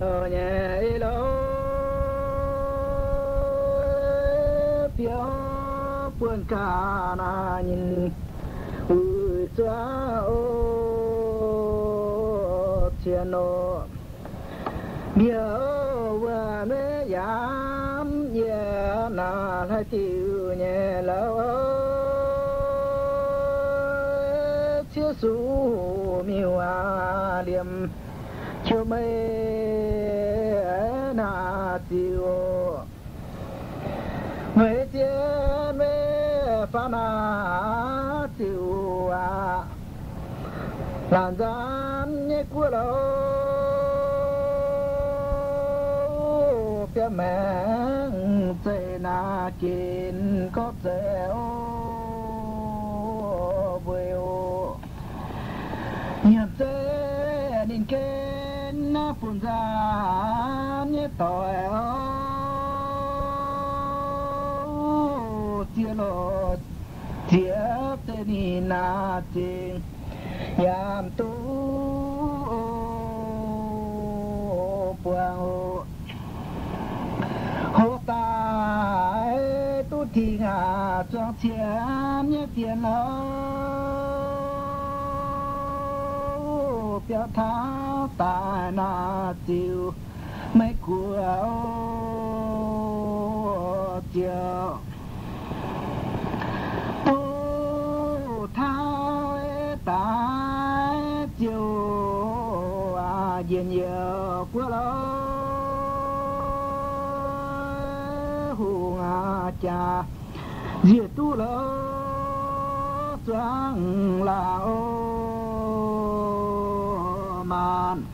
nhẹ lâu phiếu buồn cả na nhìn ui xóa ô thiên ô biểu vừa mới dám nhẹ na hay chịu nhẹ lâu chia su miêu a liêm chiều mây na tiêu mấy tiếng mấy pha na tiêu à làm gian nhẹ của lâu phía mẹ xây na kín có dẻo vêu nhật dễ nên kén na phun ra nhẹ tỏi chia lột chia tên đi na tình yam tu buang hồ tai tu thi ngà trong chiếm nhé tiền lâu biểu tháo tai na tiêu mấy của chiều tu tháo tai chiều à diện nhiều của lâu hùng cha diệt tu lâu choáng lao man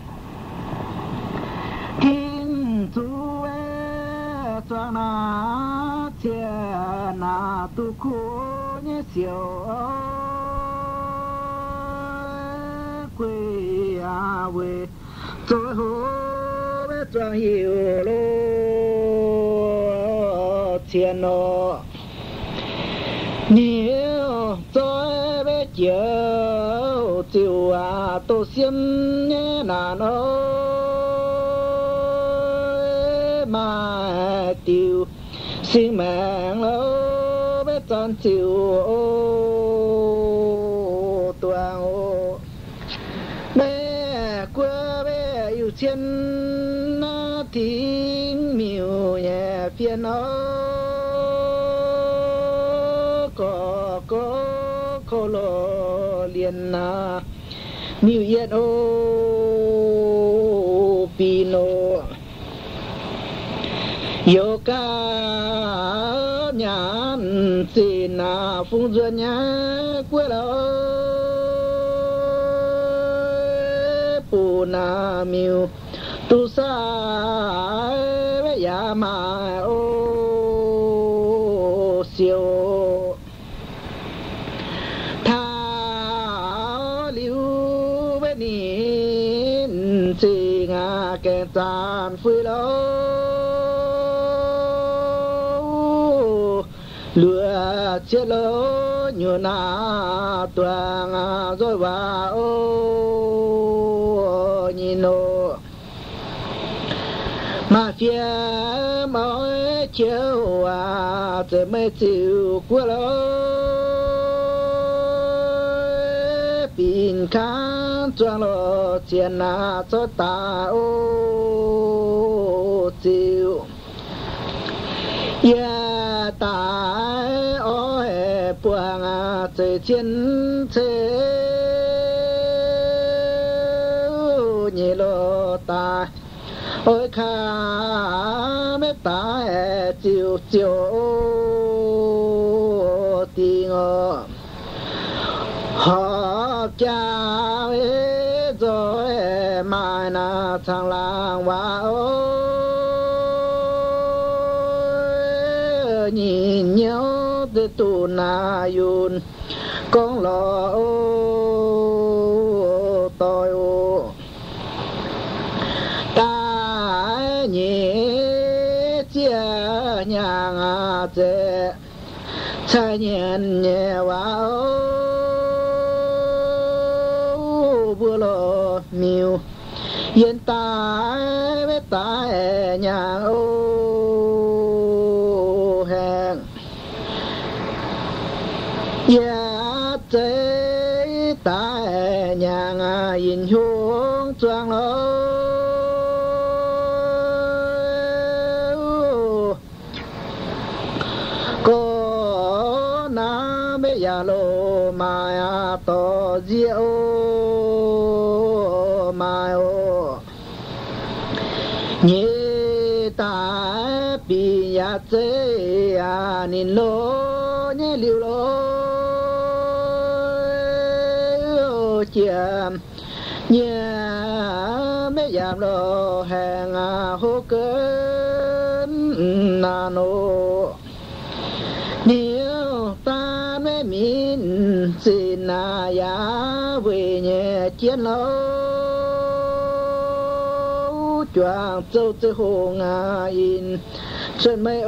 kinh tu choáng na chia na tu khu nhé siêu quê à quê rồi hồ bé choáng hiểu lô thiên ô nhiều tôi bé chiều chiều à tôi xiêm nhé nà nó mà tiêu xin mạng lâu bé tròn chiều tuang ô bé quê bé yêu thiên tiếng miêu nhẹ phiền có lo liền na miêu yết ô pino yoga nhàn xin na phung duyên nhá quê lo pu na miêu tu sa bé ya ma ô siêu thao liu bé nín chỉ ngà kẹt tàn phui lâu lừa chết lâu như na toàn rồi vào nhìn ô mà phía mỗi chiều à sẽ mấy chiều qua lối bình kháng cho lo tiền à cho ta ô chiều ya tại ôi buông à sẽ chiến thế nhị lo ta ôi khá mê ta chiều chiều tình họ cha rồi mai na thằng làng và ôi nhìn nhau từ tù na yun con lo tôi nhẹ chia nhà chế trái nhiên nhẹ vào bùa lò miêu hiện tại tại nhà ô hẹn giá chế tại nhà yên hướng choang lô có na bê ya lô mà to diệu mà ô nhị tại bị ya chế à nín lô nhé liu lô chiêm nhà mấy giảm lô hàng hô cơn nà nô nếu ta mới min xin ya về nhẹ chiến lâu choàng châu tư hồ in trên mấy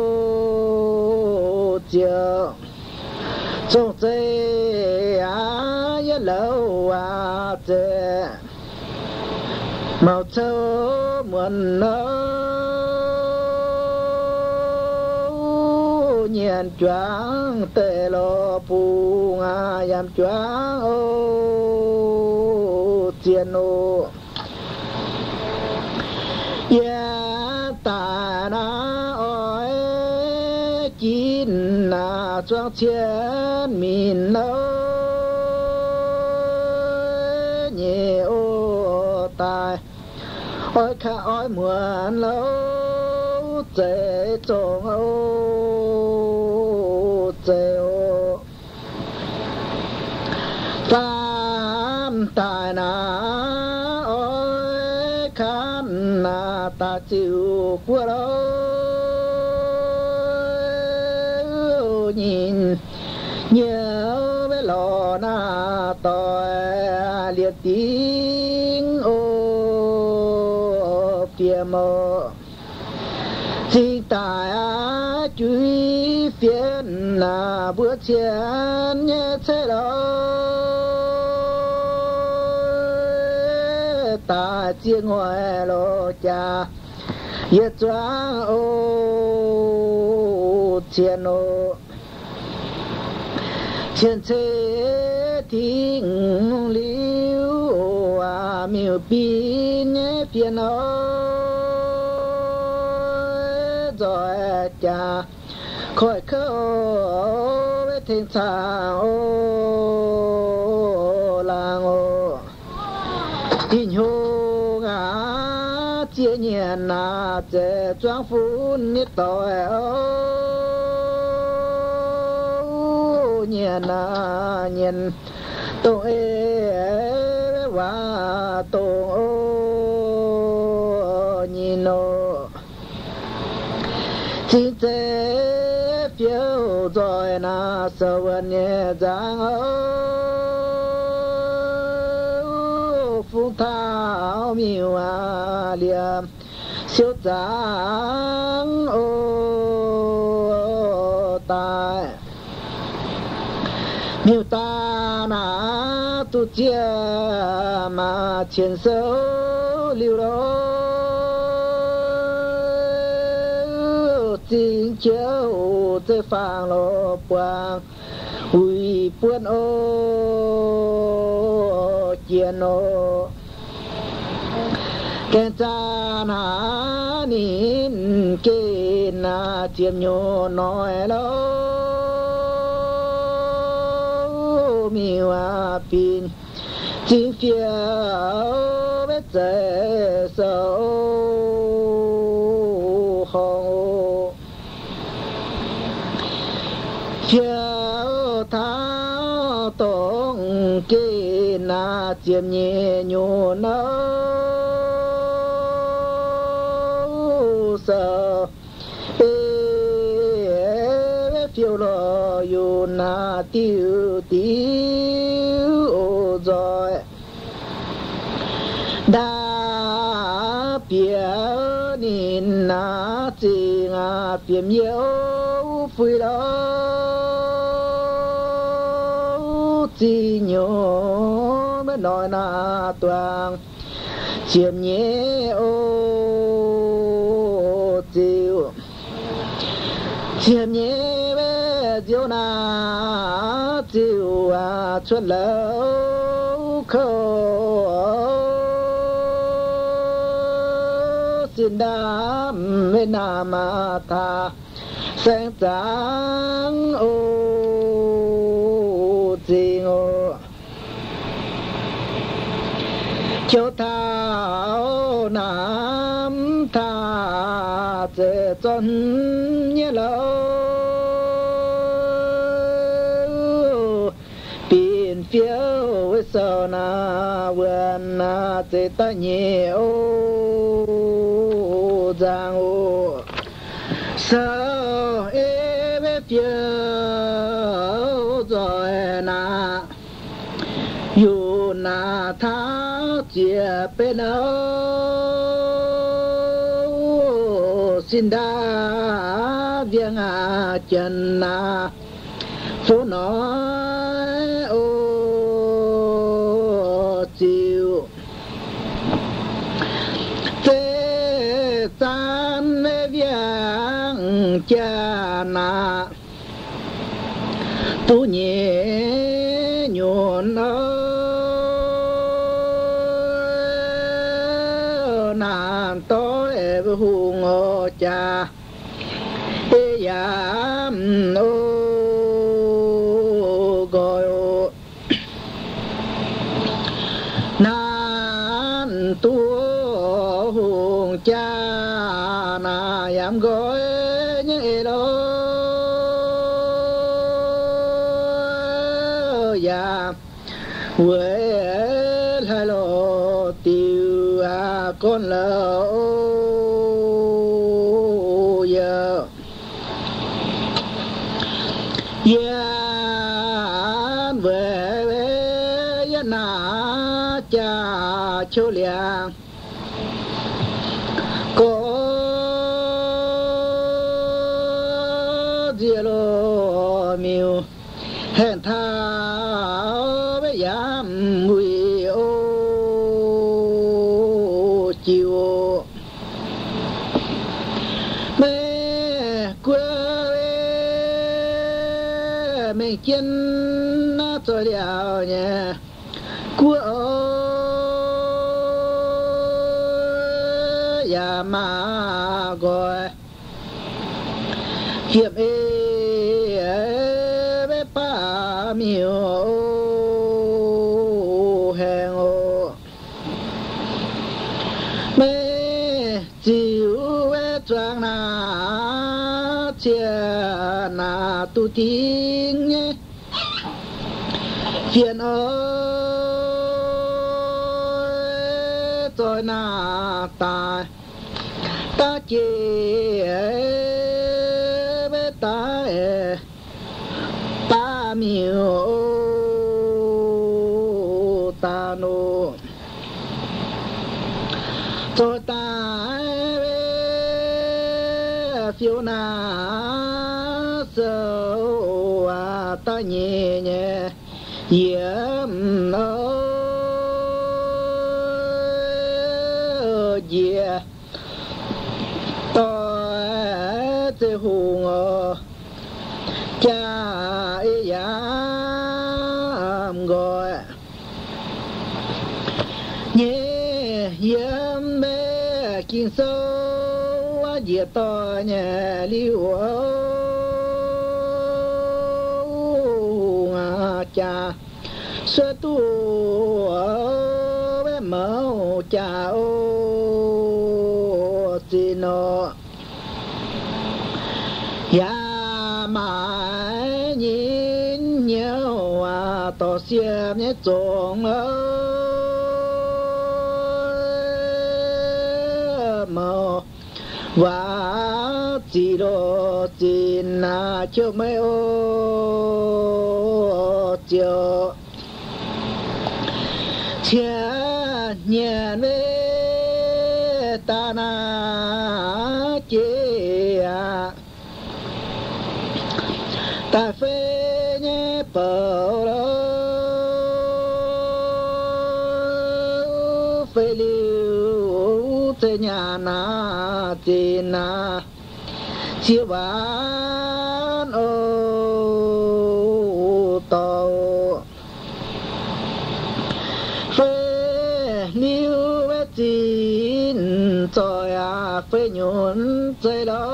ô chiều trong thế ya lâu thế màu châu muôn nâu nhiên choáng tê lô pu yam choáng ô tiền ô ya ta na oi chín na choáng chiến min lâu nhẹ ô tai oi khá oi muôn lâu chế trông ô chế ô tam tài na oi khán na ta chịu của đâu nhìn nhớ với lò na tôi liệt tiếng ô phía mơ chính tài truy phiền là bữa chiến nhé thế đó ta chia ngoài lô cha yết choáng ô chiến ô chiến thế thiên liu miêu pin nhé phiền ô rồi cha khỏi khâu với thiên sao ô làng ô hình hô ngã chia nhiên na chế choáng phun nít tội ô nhiên na nhiên tội và tội ô nhìn ô chính thế phiêu rồi na sâu vân nhẹ giang ô phung thảo miêu liềm siêu giang ô tai miêu ta na tu chia mà chiến sâu liu đó chính chiếu tới phang lô quang ui buôn ô chiến ô kẻ cha na nín kê na chiêm nhô nói lâu miêu pin chính phiêu biết dễ sâu hồng phiêu tháo tông kê na chiêm nhẹ nhô nấu sơ phiêu lo yu na tiêu tiêu rồi đa bia nín na chi ngà biếm yêu phui lo chi nhô mới nói na toàn chiêm nhé ô chiêm nhé về diệu na diệu chuột lâu khâu xin đam mê nam tha sáng sáng ô gì ngô chiếu thảo nam tha dễ chân nhé lâu biển phiêu với sầu na vườn na dễ ta nhiều giang ô sao em phiêu rồi na dù na tha chia bên âu xin đa viên chân na phố nói ô chiều thế gian mê viên cha na tu nhẹ nhộn nàng tối hùng ô cha yam ô gọi ô nan tu hùng cha na yam gọi nhẹ đó ya quê hai lô tiêu con lỡ giờ yên về yên na cha châu liang có gì lo miêu hẹn thao với yam mùi ô chiều mẹ quê mình chân nó cho đèo nhé của ya mà gọi hiệp bé ba miêu hẹn ô mẹ chịu choang na chia na tu tiếng nhé phiền ơi tôi na ta ta chia bé ta ba miêu ta nô tôi ta phiêu na sâu ta nhẹ nhẹ yếm ơi yeah tôi sẽ hùng cha yam gọi nhẹ yếm bé kinh sâu diệt to nhà liu cha sơ tu bé mẫu cha ô xin nó ya mãi nhìn nhau to xem nhé trộn màu và chỉ đồ xin cho mấy ô chiều chia nhận với ta na chia ta phê nhé bờ phê liu thế nhà na tin na chiều ba miêu bé chín rồi phê nhún dây đó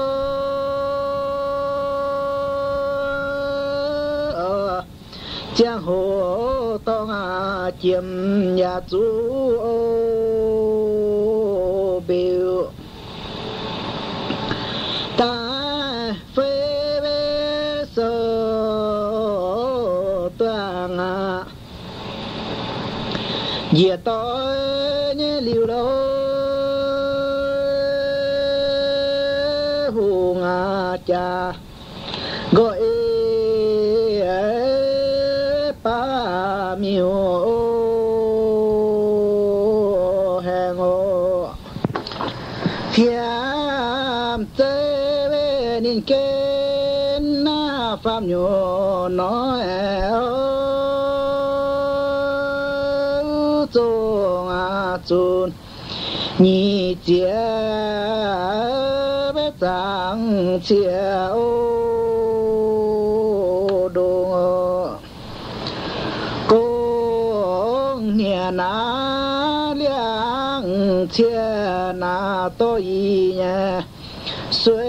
giang hồ to chiếm nhà chú biểu ta phê bê sơ toàn dìa tôi nhé liều đâu hùng cha gọi ba miêu hẹn ngộ phiam tê bê nín kên na phạm nhô nói chun nhị chia bé giang chia đồ cô nhà na liang chia na tôi nhé xuế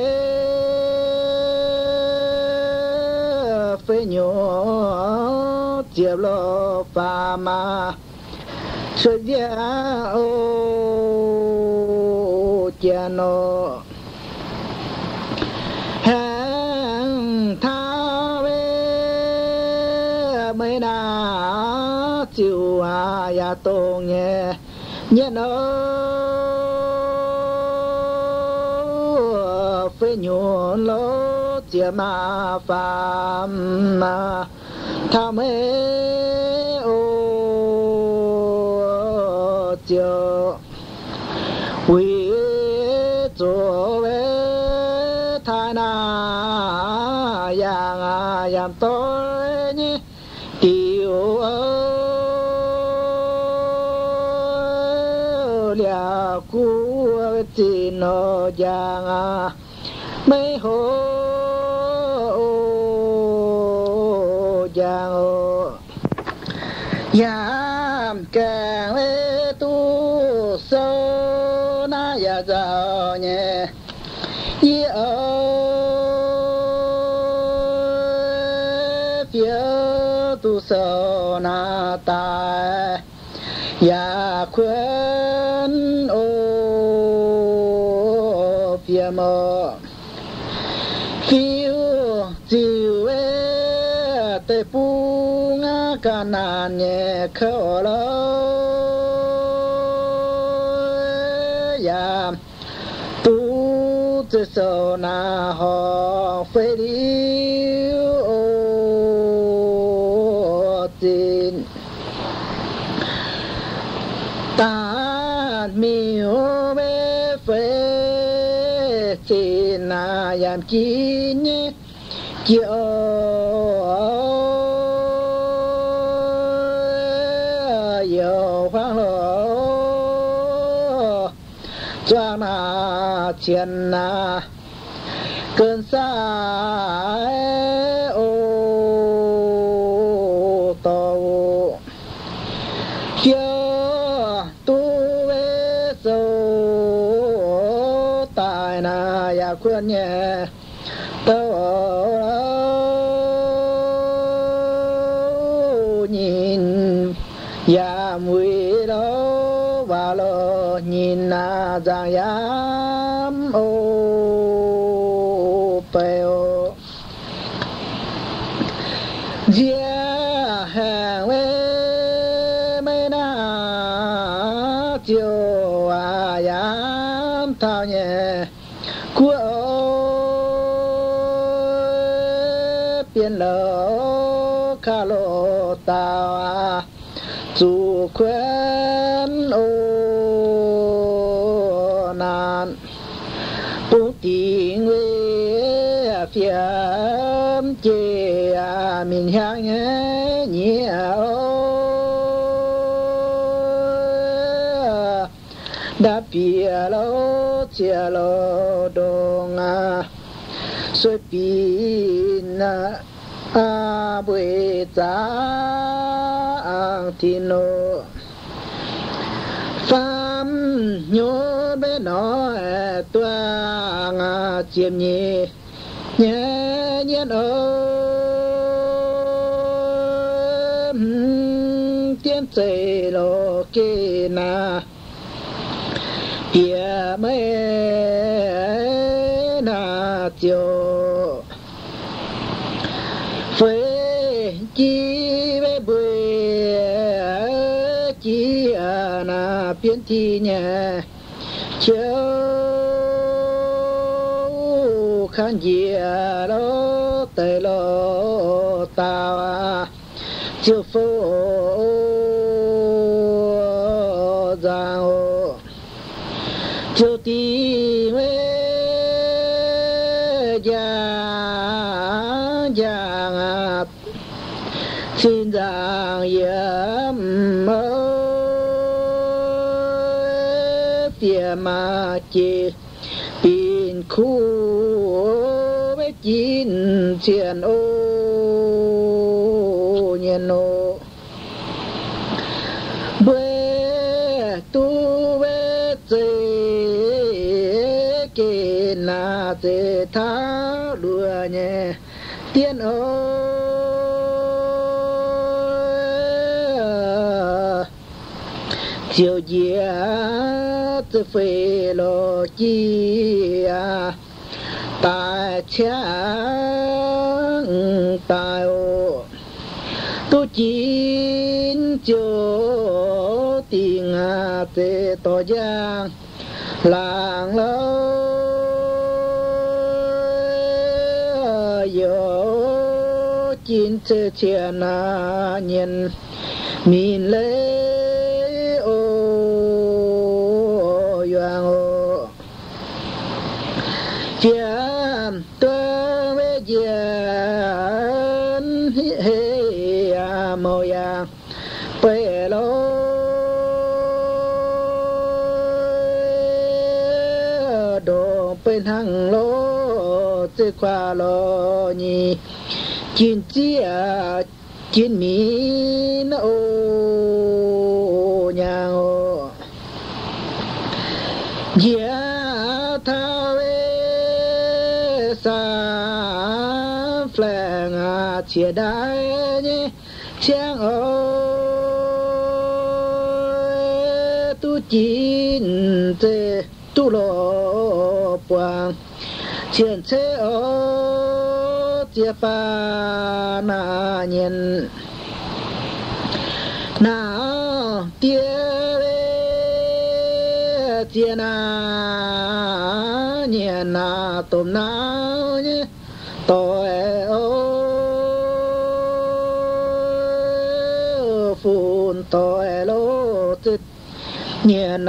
phê nhô chia lo pha ma xuế dia ô chia nó hàng tha về mấy na chiều ya tô nhé nhé nó phê nhún lố chia ma phàm ma tha mê ô chiều quý chỗ về thai na yang tôi nhé tiêu lia cu chi no yang mấy hồ yang yam càng lê tu sâu na ya giàu nhé ye phía tu sâu na ta ya khuyên ô phía mơ phiêu chiều tê pu ngã ca nàn nhẹ khờ lơ ya tu tê sâu na họ phê đi ô tin ta miêu bê phê chín yam chín nhé chiều yêu khoáng lỗ choang na chiến na cơn xa ô tô kia tu bê sâu tài na ya khuyên nhé nhìn ya mùi đâu và lo nhìn na giang yam ô peo dia hàng lê mấy na chiều yam thao nhẹ của biển lỡ khá lô tao dù khuyên ô nan bố tí người phiếm chê mình 향 nhiều đã bia lô chia lô đông suy pin buổi sáng thì nô phàm nhớ bé nó toang chiêm nhị nhẹ nhiên tiên chế lô kê na bia mê na chiều phê chi bê bùi chi na biến thi nhẹ chiều khăn dìa lô tê lô tao chiều phố giang hồ chiều tì mê giang giang xin giang yếm mơ tiềm mà chì bin khu với chín chuyện ô nhiên ô bê tu bê chê kê na chê thá đùa nhẹ tiên ô chiều dìa chê phê lô chi tài cháng tài ô tu chín chiều tình tê tỏ giang làng lâu yo chín chê chèn nhìn min lê ô yoang ô chiam tuơ với diện hê mô yang bê lô đồ bên hăng lô chê qua lô nhì chín chia chín min ô nhang ô yeah thao sa phèn chia đai nhé chang ô tu chín tê tu lô quang chiến chế ô chia pha na nhiên nào tia chia na nhiên na tôm nào nhé tôi ô phun tôi lô tít nhiên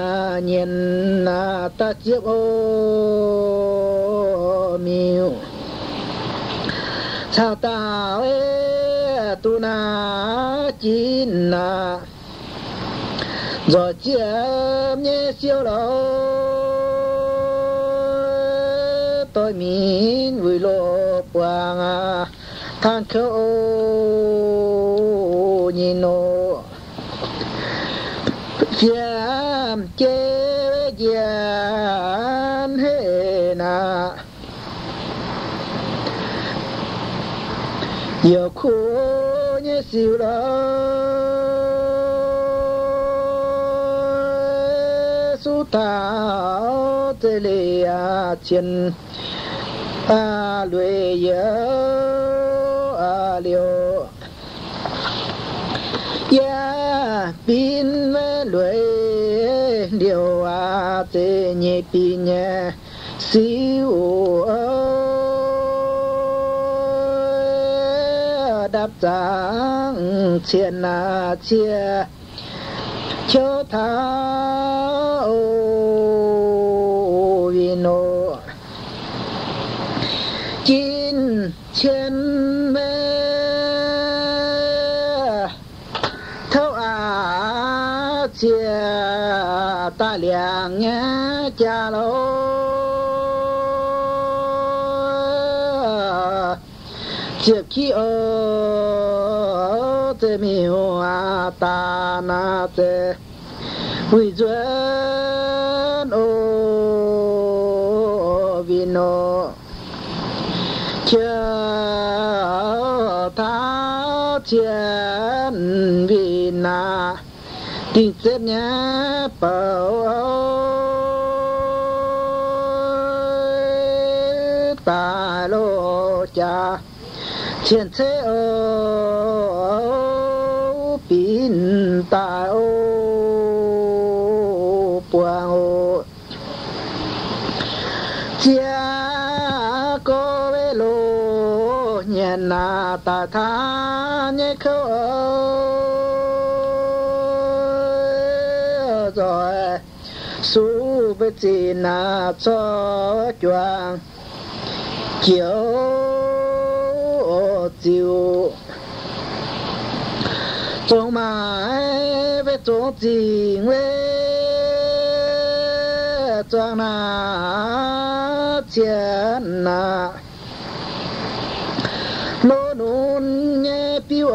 na ta chiếc ô miu sao tao tu na chín na rồi chiếm nhé siêu lâu tôi min vui lô quang than khâu nhìn nô chiếm chế gian hệ na nhiều khu nhé siêu lâu tao tê lê chân lùi liều ya pin lùi liều tê nhẹ pin nhẹ siêu đáp giang chiên chia cho thao vino chín trên mê thâu chia ta liền nhé cha lô chiếc khi ô tê mi hoa ta na tê vì duyên ô vì nó chưa tháo chiến vì na tình xếp nhé bảo ta lô cha chiến thế ô pin ta ô buông ô chia cô về lô nhận na ta tha nhé khâu rồi su với chị na cho choàng chiều chiều trong mãi với trong gì với choàng na chiến na lô nôn nhé piu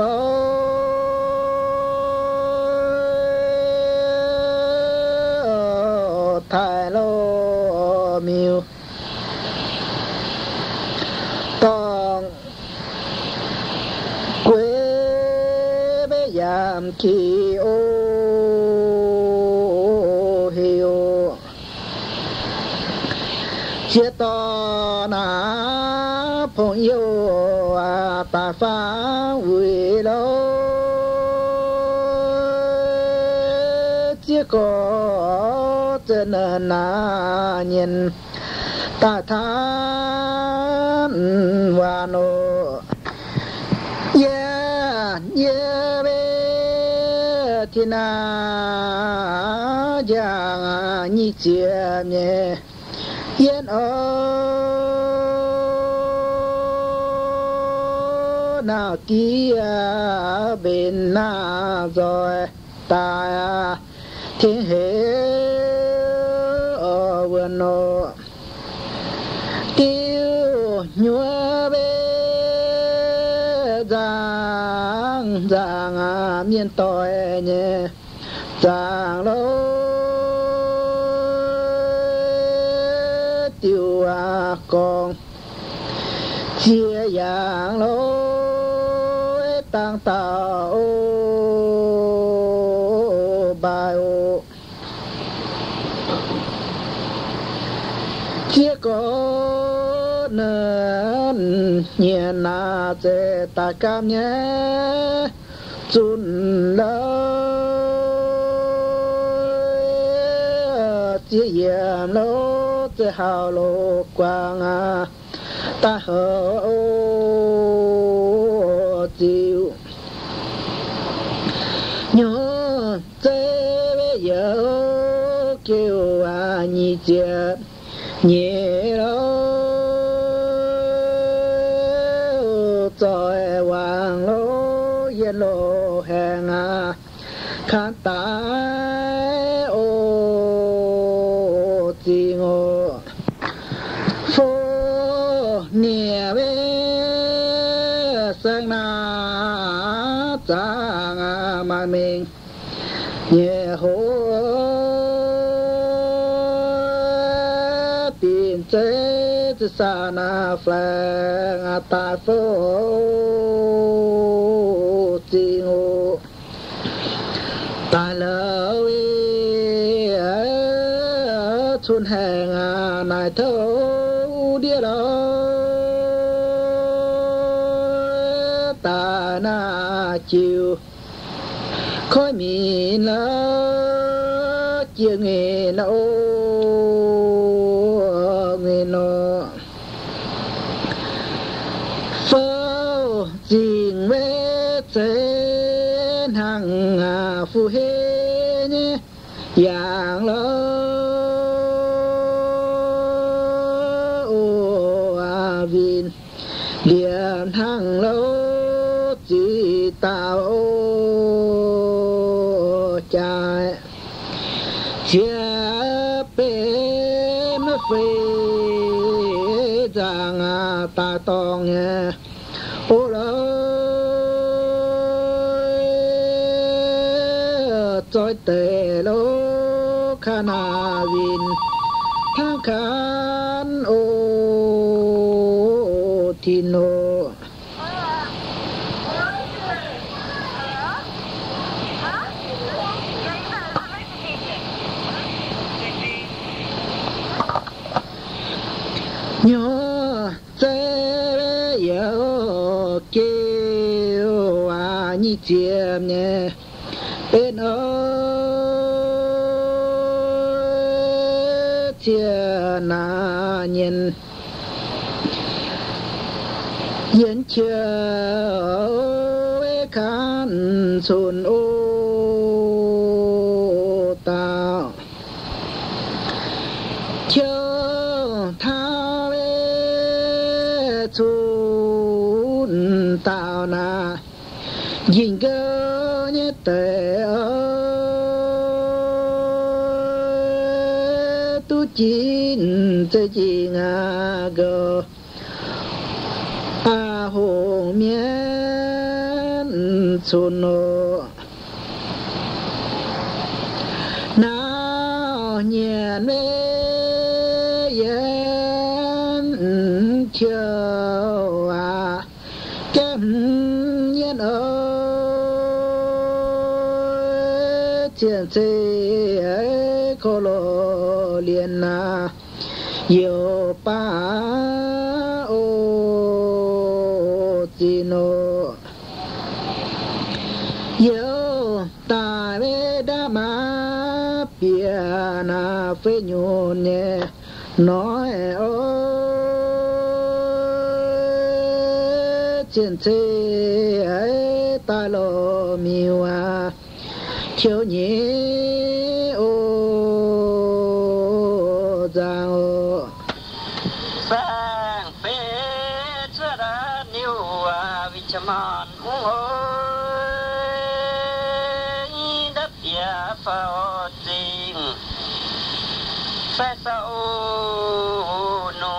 thái lô miu tòng quê bế yam ki ô hiu chia to na phong yêu ta phá vui lâu chia có chân na nhìn ta than và nô yeah yeah về thì na giang nhị chia nhé yên nào kia bên na rồi ta thiên hệ ở vườn nô tiêu nhua bê giang giang miền tôi nhé giang lâu tiêu con chia giang lâu tăng tạo bài ô chia có nên nhẹ na chế ta cảm nhé chun lỡ chia yếm lỗ chế hào lỗ quang ta hở ô chiều nhớ chế bây giờ kêu nhị chết nhẹ lâu rồi hoàng lỗ yên lỗ hẹn khán tái ô chi ngô phố nè bê sang na chàng mà mình nhẹ hô chế sa na phlang ta phố chi ngô ta lỡ chun hàng này thâu đĩa đó ta na chiều khói mì lỡ chiều nghề nấu nó phơ dình với trên hàng phu hê nhé dạng lỡ ô vin liền hàng lỡ chỉ tạo chạy chia bê mất phê rằng ta tòng nhé ô lỡ trôi tề lối คานาวินทางการโอทิโนโยเจเยเกวานิเจียมเนี่ยเป็นเจียนาเย็นเย็นเชื่อขันสุนโอตาเชื่อทาเวสุนตานายิ่งเกินแต่ตุจินจะจิงาโกอาโหเมียนสุนโนนาเนียนเวเย็นเชียวแก้มเย็นเจียนเจโคโลเลียนนาโยปาโอจิโนโยตาเวดามาเปียนาเฟญุเนน้อยโอเจียนเจตาโลมิวาเที่ยวนี้โอจางโอแสงเปเจรานิววิจมานโอ้ยดับยาฟ้าจริงแสสะโอโน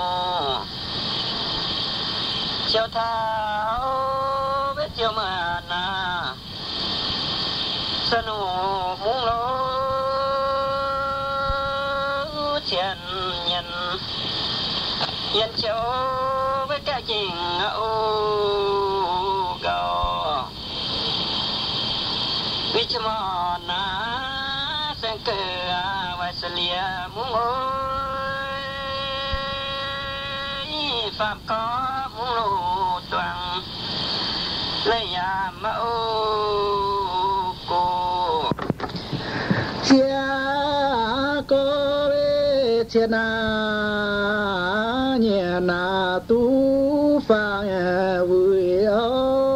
เจ้าท้าเวทเจ้ามานาสนุมุงโลเทียนยันยันเจ้าเวทจริงโอ้กอวิชมอนาแสงเกลือวัสเลียมุงโอยฝากก็มุงโลตวังเลยยามโอเชียโกเวเชนาเนียนาตูฟังวุยโอ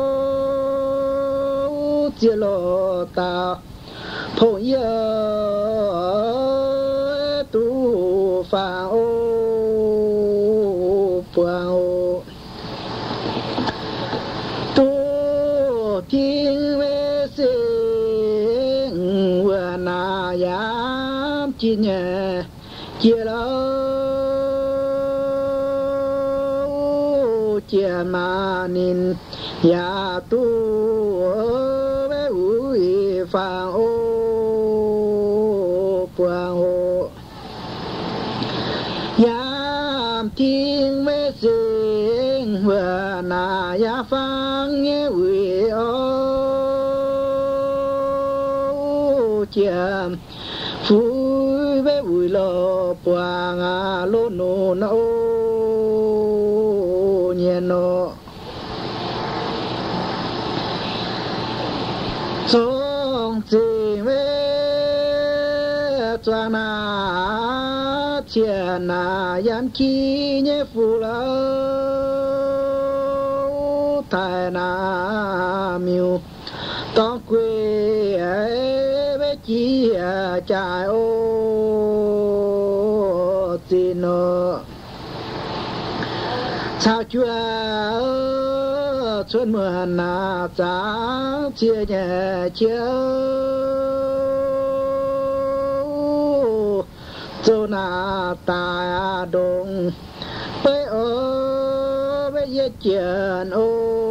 เจโลตาพงเยตูฟังโอปวงโอตูทิ้งเวสินายามจีเนเจโลเจมานินยาตูเวอุยฟังโอปวงโอยามทิ้งเวสิงเวนายาฟังเงวิโอเจียมฟูเวอุยโลปวงอาโลโนโนเนโนสงจิเวจวนาเชียนายันคีเนฟูลาไทนามิวต้องเกวจีจาโอจิโนชาวจัวชวนเมืองนาจาเชียเชียวโจนาตาดงไปโอไปเยเจียนโอ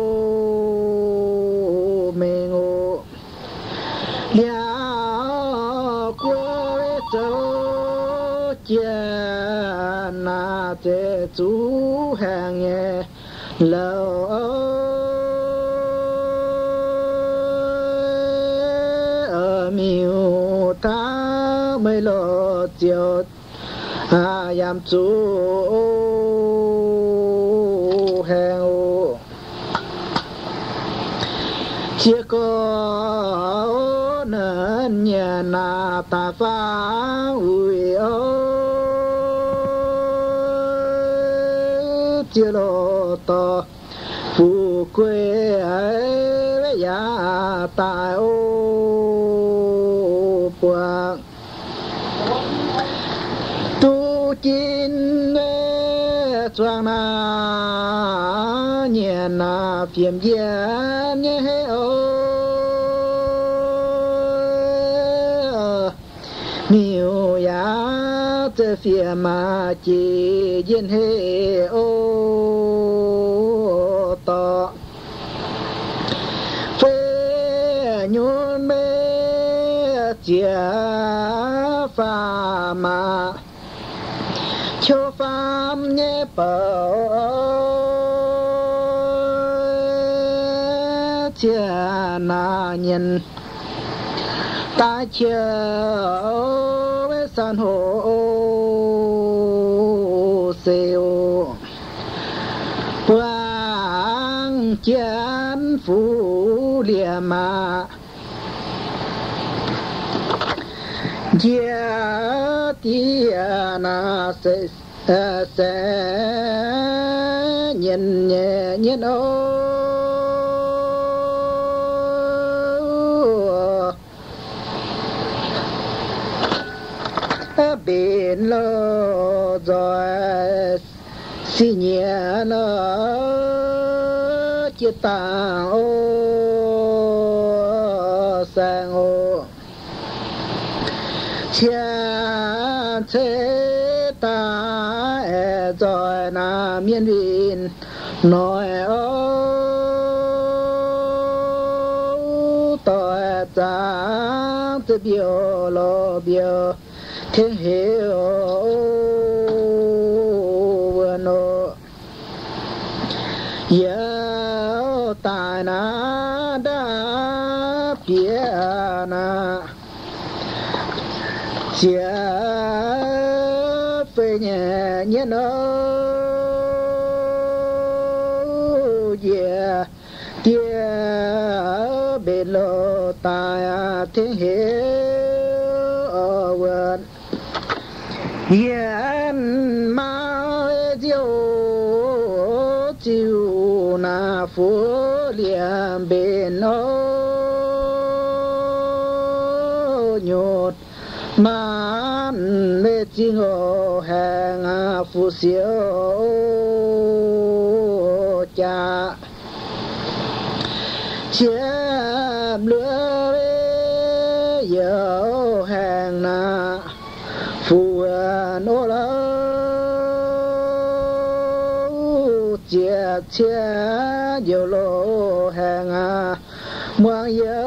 เมงโอเลี้ยวกัวเวโจ chia na chế chú hàng nhẹ lâu ở miêu ta mới lo chiều yam chú hàng ô chia có nên nhà na ta phá ui chia lo to phù quê ấy ya ta ô quang tu chín choang na nhà na phiền giang nhé ô miêu ya te phiền mà chỉ yên hệ ô to phê nhún mê chia pha mà cho phàm nhé bảo chia na nhân ta chia với san hô siêu quang chán phú liệt mà chia tia na sẽ nhìn nhẹ nhìn ô bên lo rồi xì nhẹ nó chia tàng ô sang ô chia thế ta rồi na miên viên nói ô tôi chẳng tự biểu lo biểu thiên hiểu vừa nô yêu tài na đã bia na chia phê nhẹ nhẹ nô yeah tia bên lô tài thiên hiểu vừa yên ma diêu chiu na phú liềm bên ô nhột man mê chi ngô hàng phú siêu cha chiếm lửa yêu hàng na phù nô lô chia chia yêu lô hàng muang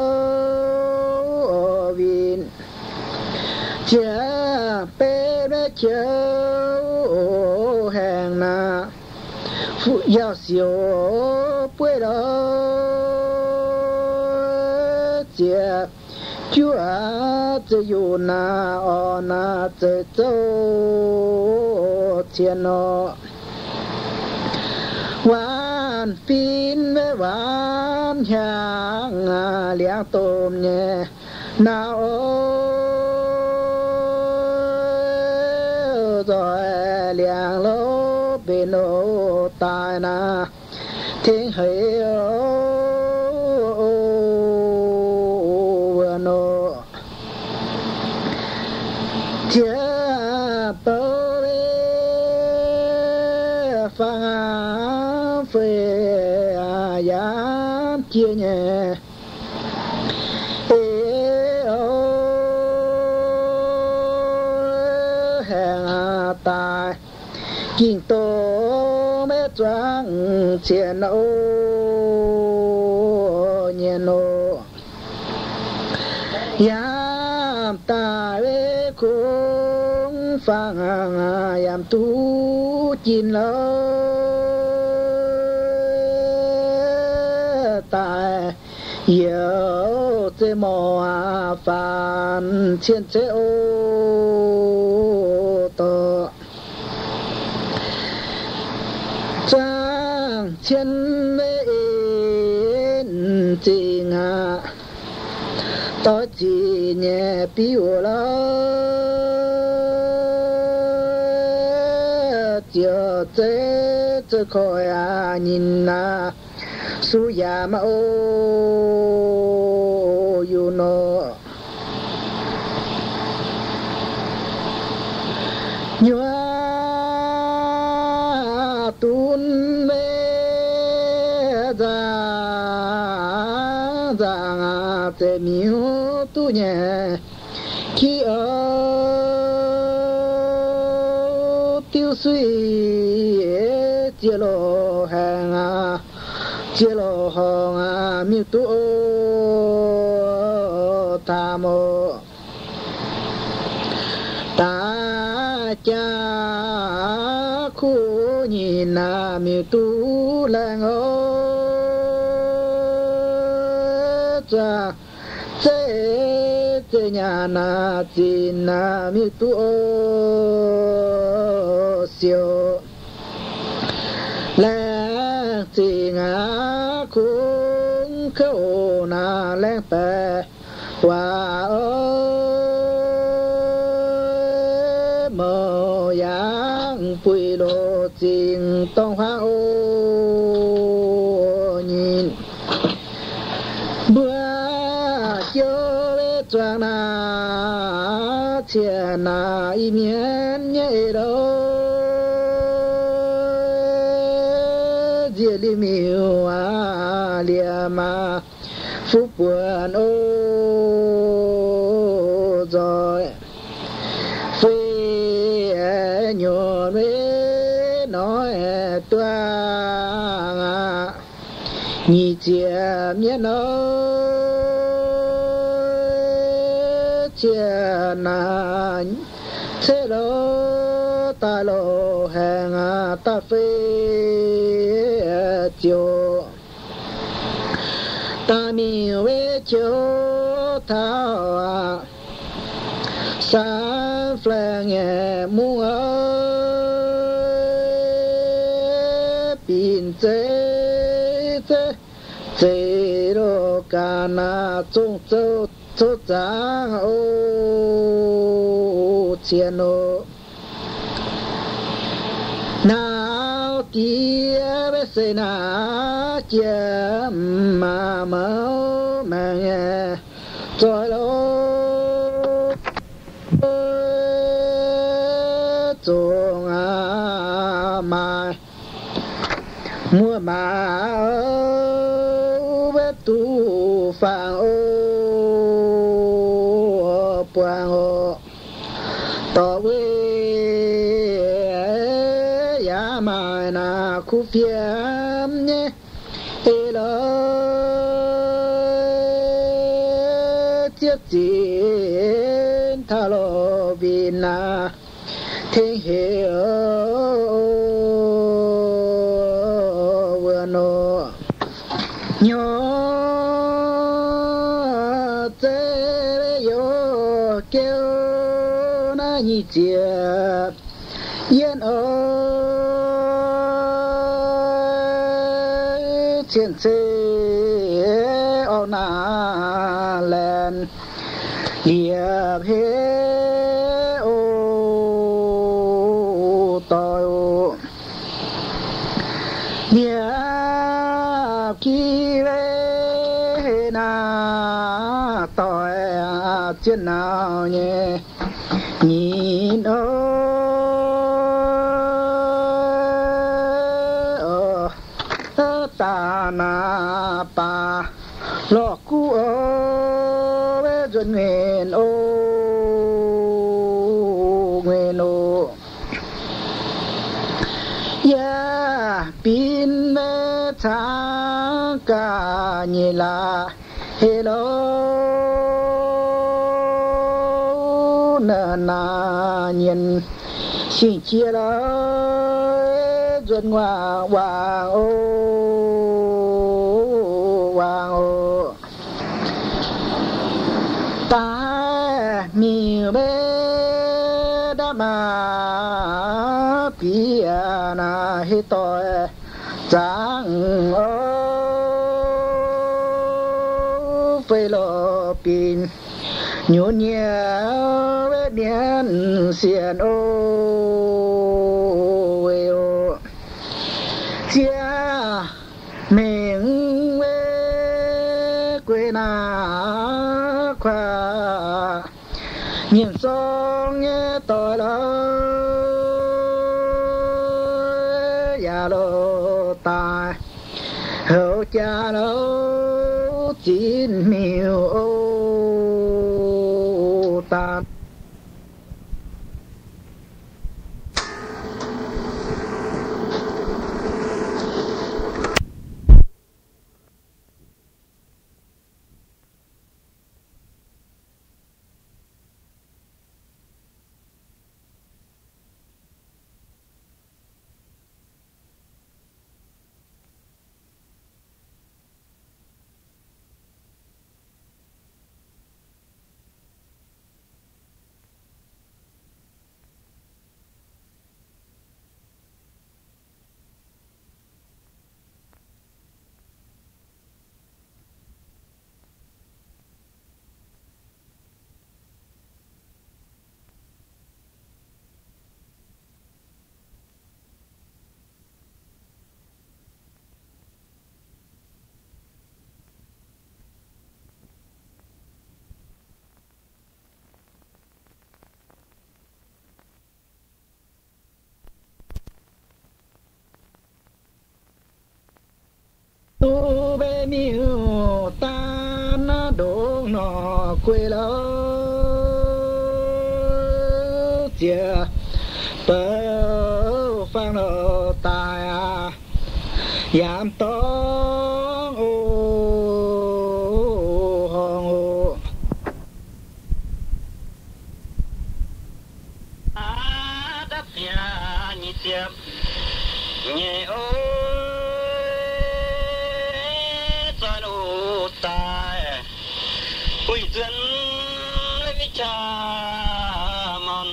yêu vin chia bê bê chiếu hàng na phụ yêu siêu bê lô chia chúa tự yêu na o na tự châu thiên nọ hoàn pin với hoàn hàng liang tôm nhẹ na ô rồi liang lô bên lô tai na thiên hệ chia bơ phang phê yam chia nhẹ hàng tài kinh tô mê choang chia nô nhẹ nô yam tài cũng phang yam tu chín lỡ tại yêu chế mò phàn thiên chế ô tô trang thiên lệ tình tao chỉ nhẹ biểu lo chờ chế cho khỏi nhìn su ya ma o you know nhua tun me ra ra te miu tu nhẹ khi ở tiêu suy chia lô hàng chia lô hồng miu tu ta mô ta cha khu nhìn miu tu lang ô cha chế chế nhà na chín miu tu siêu lẽ chỉ ngã cũng khâu na lẽ bè và mờ yang bùi lô chính tông hoa ô nhìn bữa chiều lê trang na chia na y miên nhẹ đâu li miu lia ma phúc buồn ô rồi phi nhon với nói toa nhị chia miên chia na thế lo ta lo hàng ta phê chiều ta miêu về chiều thao sáng phèn nhẹ mua pin chế chế chế đồ cana trung châu châu giang ô chiên ô nào tia bé say na chia mà mơ mà nghe rồi lô chuông mai mua mà bé tu phang ô quang ô tỏ với mai na khu phiếm nhé ê lơ chiếc chiến thà lô vì na thế hiểu vừa nô nhỏ tê yo kêu na nhị chia yên chiến sĩ ô na lên liệp hế ô tôi liệp kỳ về na tôi chiến nào nhé nhìn ta na pa lo cu ô về duyên nguyện ô nguyện ô ya pin về tháng cả nhị là hello na na nhiên xin chia đó duyên hoa hoàng ô ta miêu bê đã mà bia na hi tôi chẳng ô phê lộ pin nhún nhẹ với điện xiên ô chia mình với quê na khoa nhìn sông nghe tôi đó ya lô ta hậu cha lâu chín miêu ô ta tu bê miêu ta na đổ nọ quê lỡ chia bơ phang lỡ tài yam to ô hong ô đắp nhà nhị tiệp nhẹ ô quỷ dân với cha mòn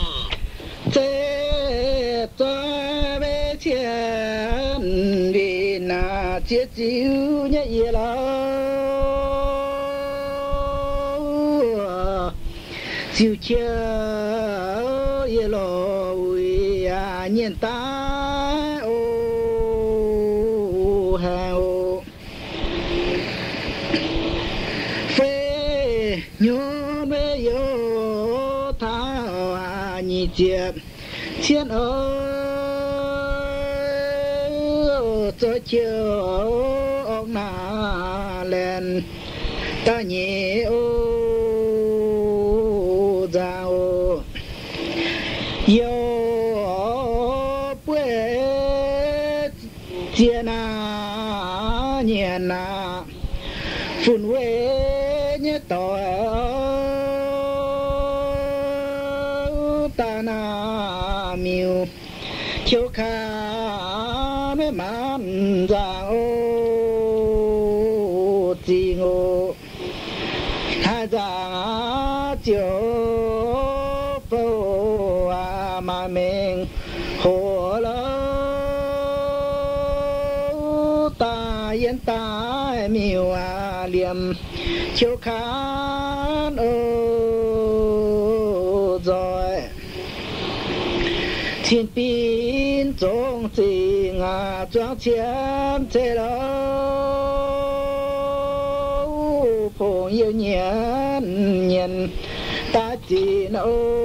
thế tôi bé thiên vì na chết chịu nhẹ là chịu chưa ye lo ui à nhiên ta ô ha ô phê nhớ mê yo tha nhị chiệp thiên ơi cho chiều ông na lên ta nhị ô ra ô yo bue chia na nhẹ na phun quê nhé tỏi ta na miêu chiếu kha mấy màn ra ô chi ngô hai ra chiếu phố mà mình hồ lỡ ta yên ta miêu liềm chiếu khán ô rồi thiên pin trong tình choáng chém thế đó phong yêu nhiên nhiên ta chỉ ô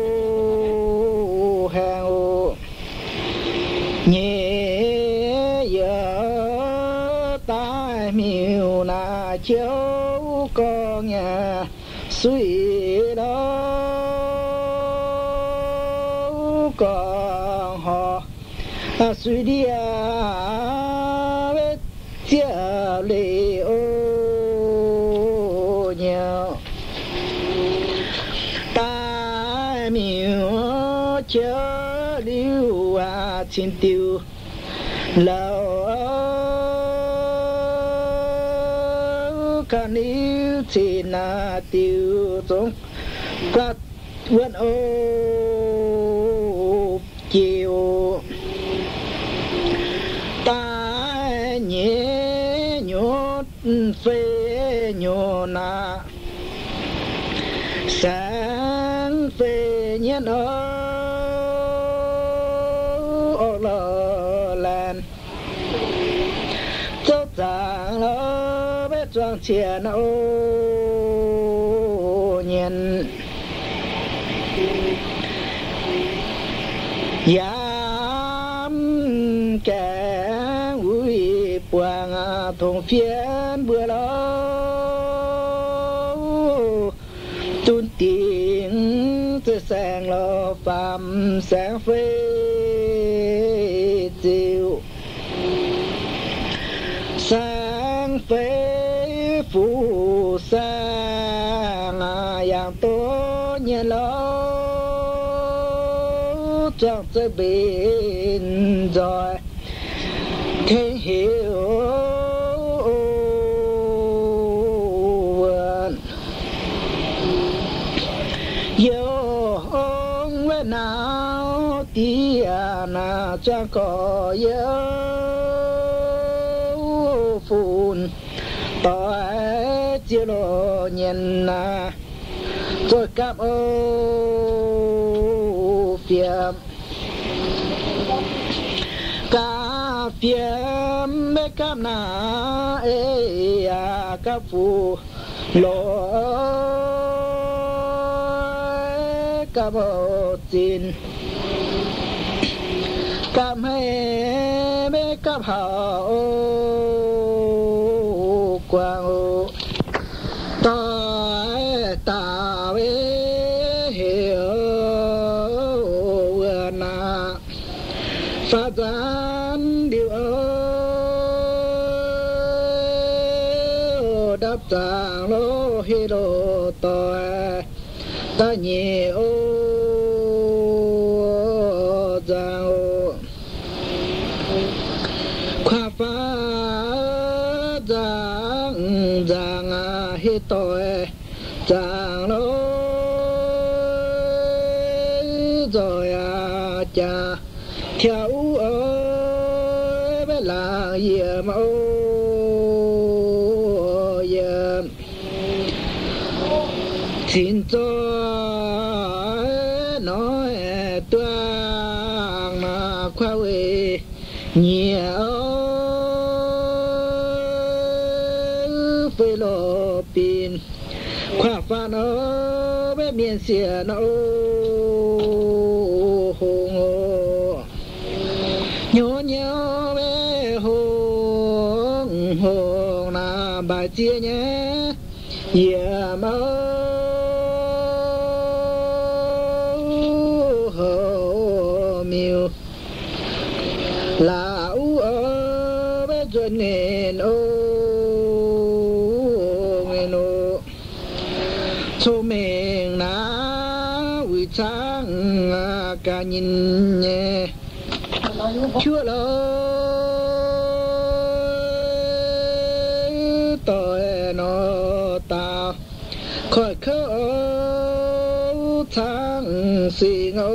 hàng ô nhẹ giờ ta miêu na chiếu con nhà suy đó còn họ suy đi với chia lì ô nhiều ta chớ liu chín tiêu lâu cả níu chỉ na tiêu giống các vườn ô chiều ta nhẹ nhốt phê nhô na sáng phê nhiên ô lò lan cho giang lỡ bé choang chiên ô nhiên yam kẻ ui buang thùng phiến bữa lo tuôn tiếng từ sáng lo phàm sáng phê chiều sáng phê phù sang yang tố nhiên lo trong sẽ bên rồi thế hiểu vườn yêu ông với nào tia na chẳng có yêu phun tôi chia lo nhìn na rồi cảm ơn phiền cà phiền mấy cam na ê cà phù lo cà bò tin cam hay mấy cam hậu quang ô tôi ta hiểu na phát gian điều đáp tàng lô hi lô tôi ta nhiều giang khoa phá giang giang hi tôi giang lô rồi cha theo ơi bé là yểm ô yểm xin cho nói toang mà khoa về nhiều Philippines khoa pha nó bé miền xìa nó nhớ nhớ bé hùng hùng là bài chia nhé yểm hồ miêu là ở bé chuẩn nền nền số mình na uy sáng cả nhìn nhẹ chúa lỡ tôi nó tao khỏi khâu tháng xì ngô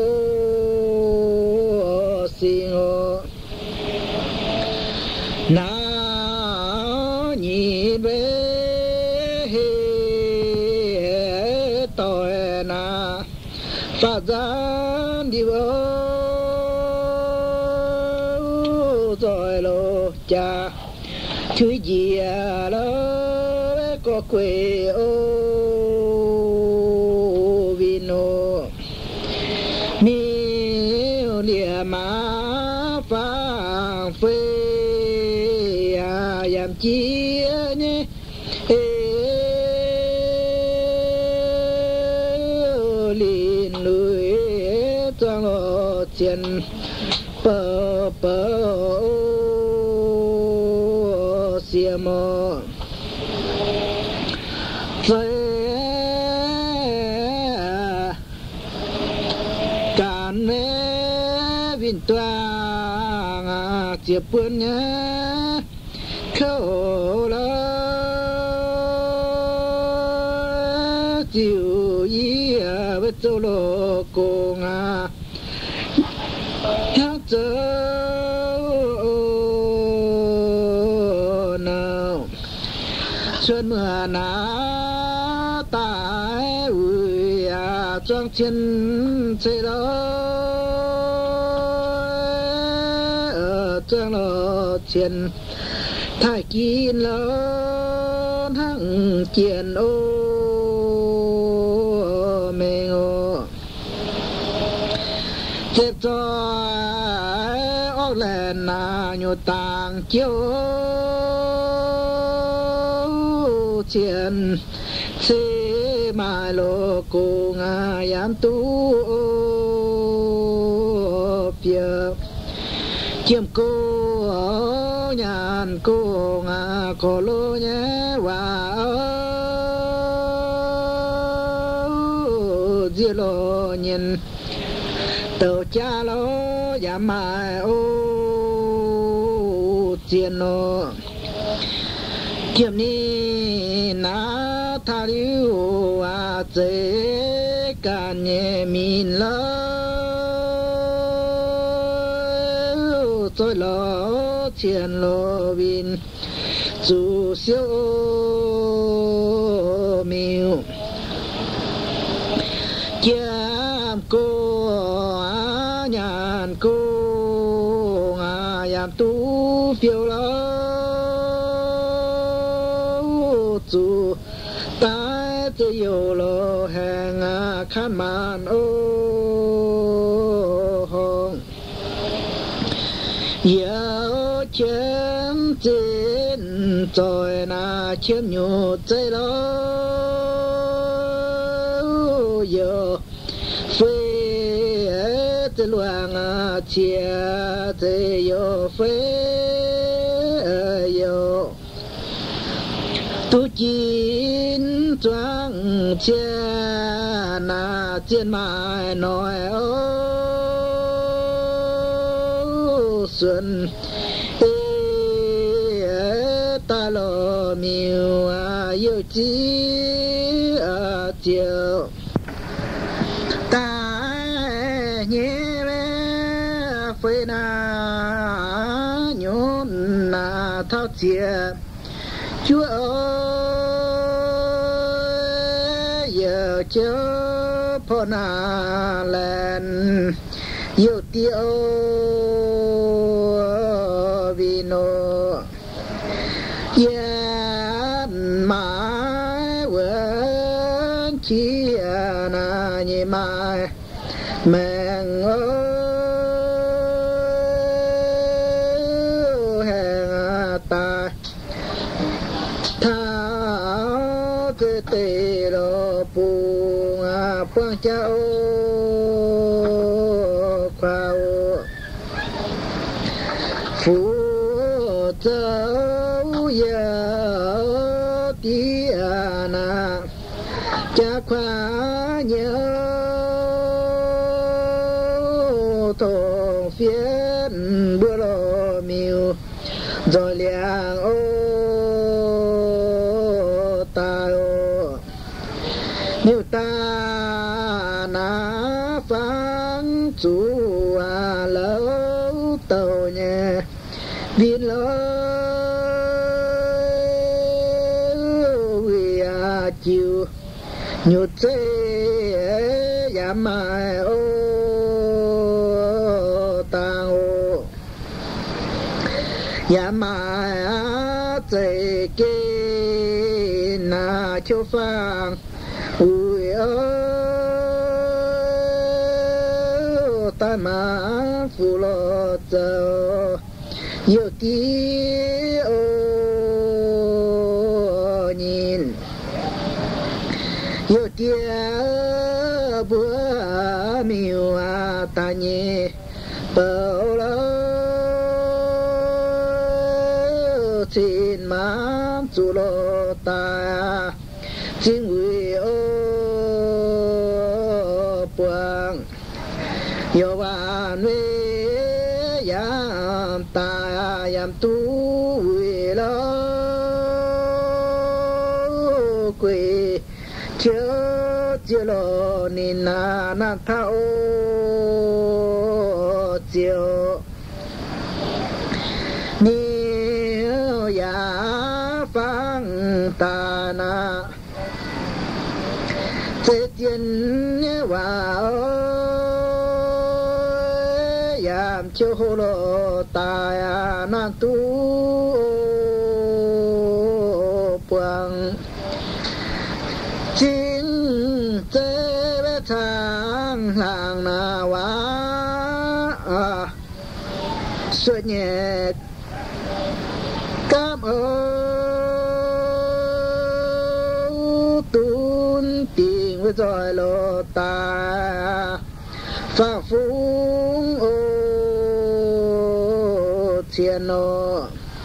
nào nhìn về tôi na phát gian đi rồi lô cha thứ gì đó có quê ô vino miêu lìa má phang phê yam chia nhé lìn lưới toàn lộ tiền bờ xìa mò rồi cả bàn mê vinh toang chia buồn nhé khâu lo chịu ý với châu lô cùng hát châu nào xuân mưa ná tại ui trong chân xây đó ở trong lo chân thái kín lo thằng kiền ô mê ngô chết cho ô lên nhô tàng chiếu chiến xê mai lô cô ngà yam tu bia chiêm cô nhàn cô ngà cô lô nhé và dì lô nhìn tàu cha lô yam mai ô chiến lô kiêm ni na tha liu chế cả nhẹ min lo tôi lo chiến lo bin dù siêu miu kiêm cô nhàn cô yam tu phiêu lo dù ta tự yêu lo hàng khăn màn ô hồng yêu chém trên rồi chém nhụ dây lo yêu phê tự loang chia tự yêu phê yêu tu chín choáng chia na trên mai nói ô xuân ta lo miêu yêu chi chiều ta nhé phê na nhốn na thao chia Chúa ơi giờ chớ phô na lên yêu tiêu vì nó yên mãi vẫn chỉ na nhị mai mẹ ơi hẹn ta thao tê tê lo buông quang cháu khoao phú châu giờ tia na cha khoa nhớ thong phiền bữa lo miêu rồi liền ô ta ô miêu ta na phán chủ lâu tàu nhẹ viên lỡ vì chiều nhột xe giảm mai ô tàng ô giảm mai chạy kê na châu phang ui ơ ta mà phụ lo chờ yêu tí ô nhìn yêu tia bữa miêu ta nhẹ bầu lo xin má chủ lo ta xin người ô quang chiều ban về yam ta yam tu về lo quê chiều chiều lo nên na thao chiều nếu ya phang ta na thế tiên vào yam chiều lo ta na tu quang chính tế thang hàng na wa suy nhẹ cảm ơn tuôn tiền với rồi lo ta phá phúng ô thiên nô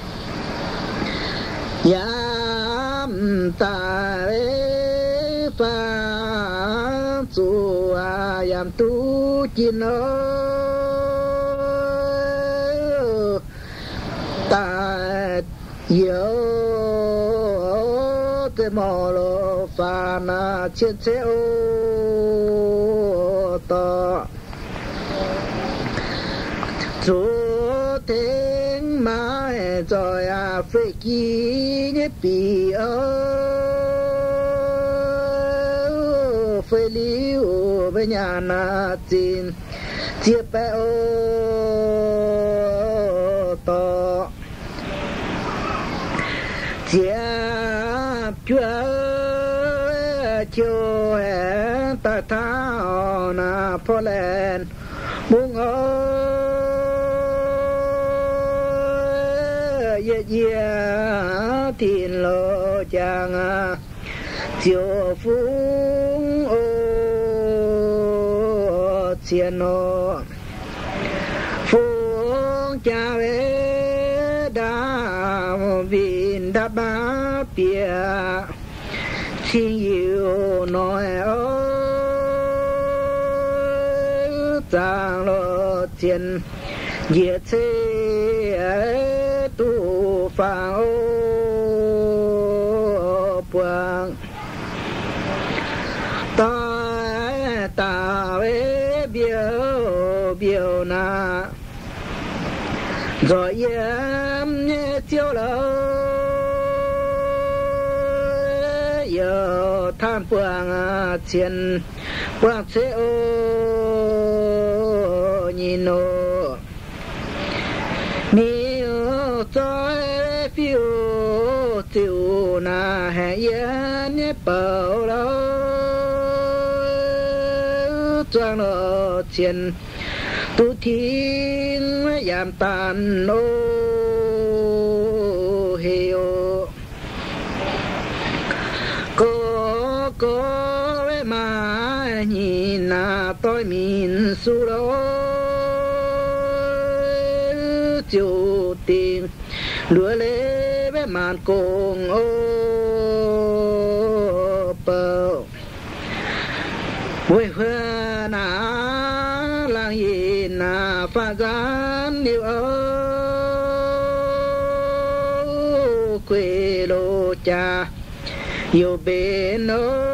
yam ta phá chu yam tu chi nô ta yo te mò lo pha na chiên chế ô to chúa tiếng mai rồi phải kí nhé bị phải liu với nhà na tin chia bé ô to chia chúa chiều ta thao na phô lên buông ơi thiên lộ chàng chiều phúng ô thiên lộ phúng cha về đa vin đa ba bia xin yêu nói ơi giang lộ thiên diệt thế tu phang ô quang ta về biểu na rồi em chiếu lỡ giờ tham quang chiến quang chế ô nhìn ô mi cho phiêu tiêu na hè yên bảo đâu trang lo chiến tu thiên yam tan ô heo có mà nhìn na tôi min su lo chiều tình lúa lê với màn cùng ô bờ vui hoa na lang yên na pha gian yêu quê lô cha yêu bên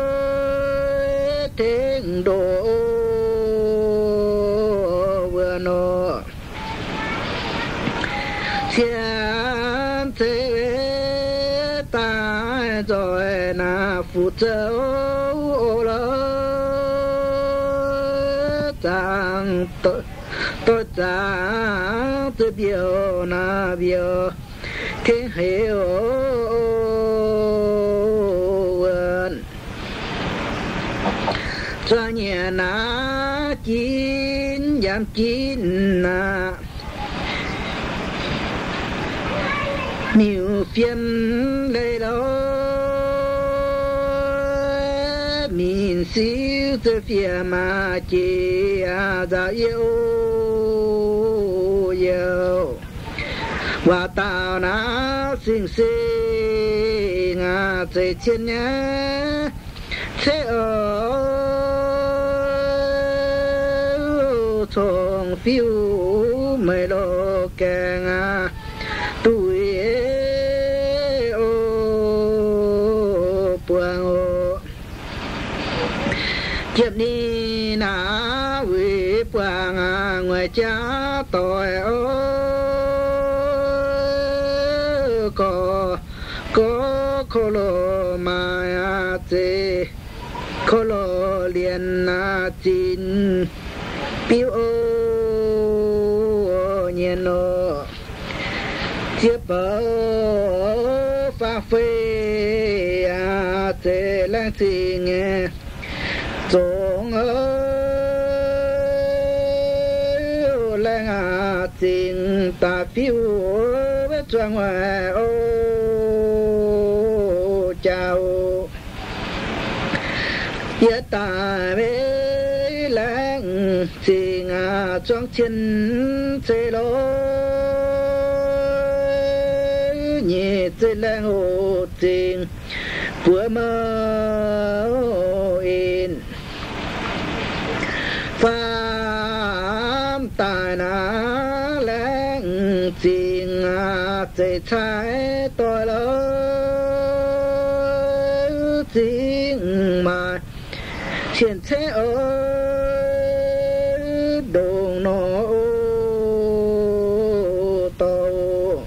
ơi thiên độ vừa nọ thiên thế ta rồi na phụ trợ lỡ tăng tôi tăng tôi biểu na biểu thiên hiểu cho nhà na chín giảm chín na nhiều phiền đây đó mình xíu từ phía mà chỉ ra yêu yêu và tao na sinh sinh chạy trên nhé thế ở song phiêu mây lô càng tuổi ô buông ô kiếp đi na vì buông ngoài cha tội ô có khô lô mà chê khô lô liền chín biểu ô nhiên lô chiếc bờ pha phê chê lãng chi nghe trông ơi lãng chính ta phiêu với choang ngoài ô chào yết ta với lãng chính choang thiên chê lô nhị chê lãng ô chính vừa mơ in phạm tài na lãng chính chê trái tội lỗi chính mà thiên thế ơi đồng nô tô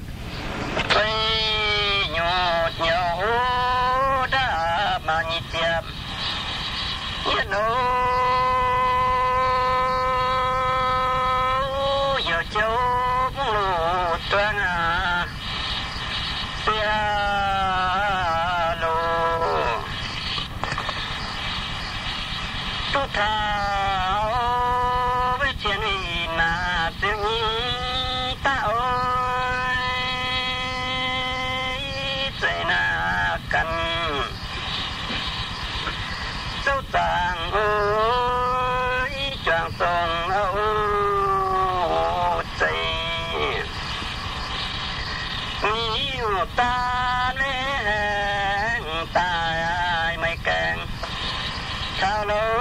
ta lên ta mày càng sao lâu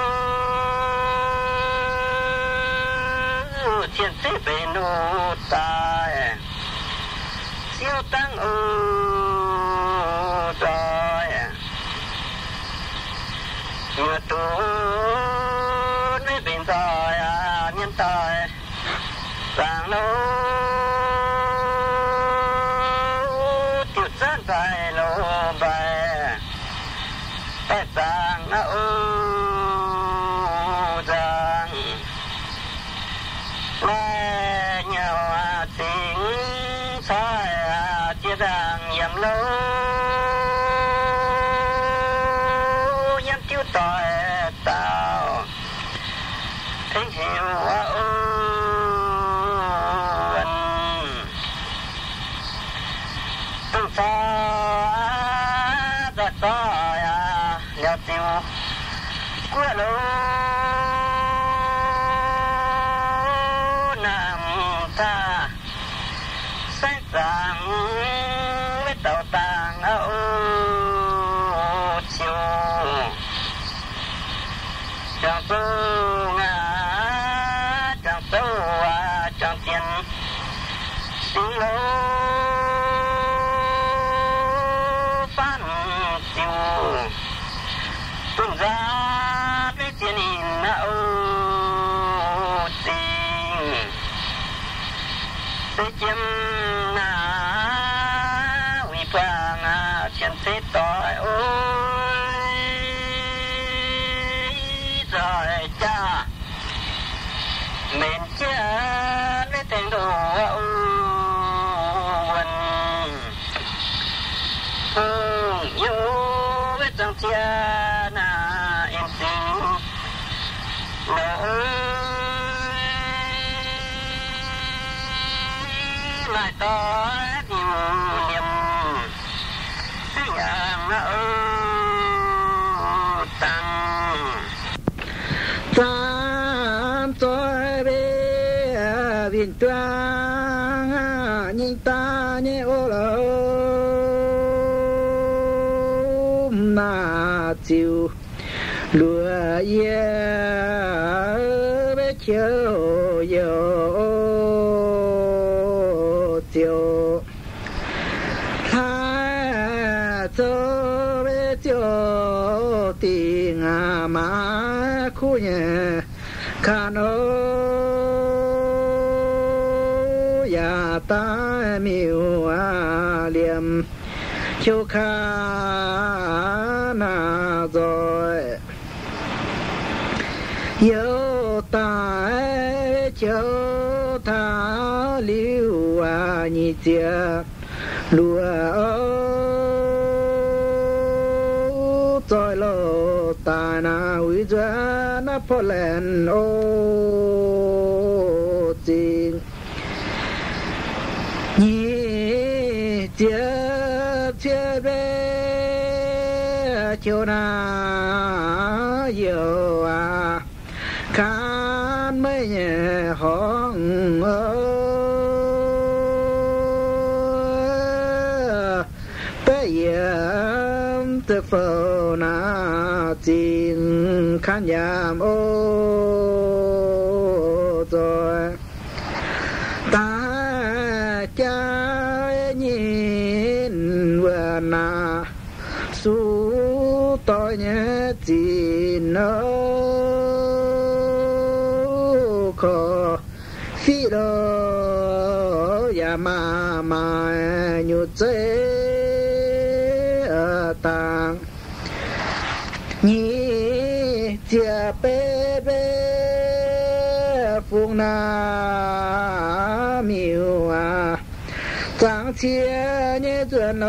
thiên thế về nô ta siêu tăng rồi nhờ tôi mới bên rồi nhân tài vàng lâu bài lô bài tại giang na ô giang nghe nhau tiếng sai chia đàng yểm lâu nhắm tiêu tội tao thấy hiểu quê lô nam ta sáng sáng với tàu tàng âu chiều chẳng sâu ngã chẳng sâu chẳng tiền xin lỗi phan chiều tung ra với tiền in âu tình sẽ chiếm na uy vang chân thế tội ôi rồi cha mình cha với tiền đồ âu yêu với trong cha na em tình lại có nhiều niềm nhàng tăng tam tôi bé viên toang nhìn ta nhẹ ô lô mà chiều lúa ye bé chiều chiều tha cho về chiều tình mà khu nhà khăn ya ta miu liềm chiều kha na rồi yêu ta chiều tha liu nhị chia lúa rồi lo ta na uy ra na polen ô tình nhị chia về chiều na yêu can mấy nhà hong bây giờ từ phở na chính khán giảm ô rồi ta cha nhìn vừa na su tôi nhớ gì nó khó phi đó ya mà nhu chế tang nhị chia bê phung na miu trang chia nhẹ duyên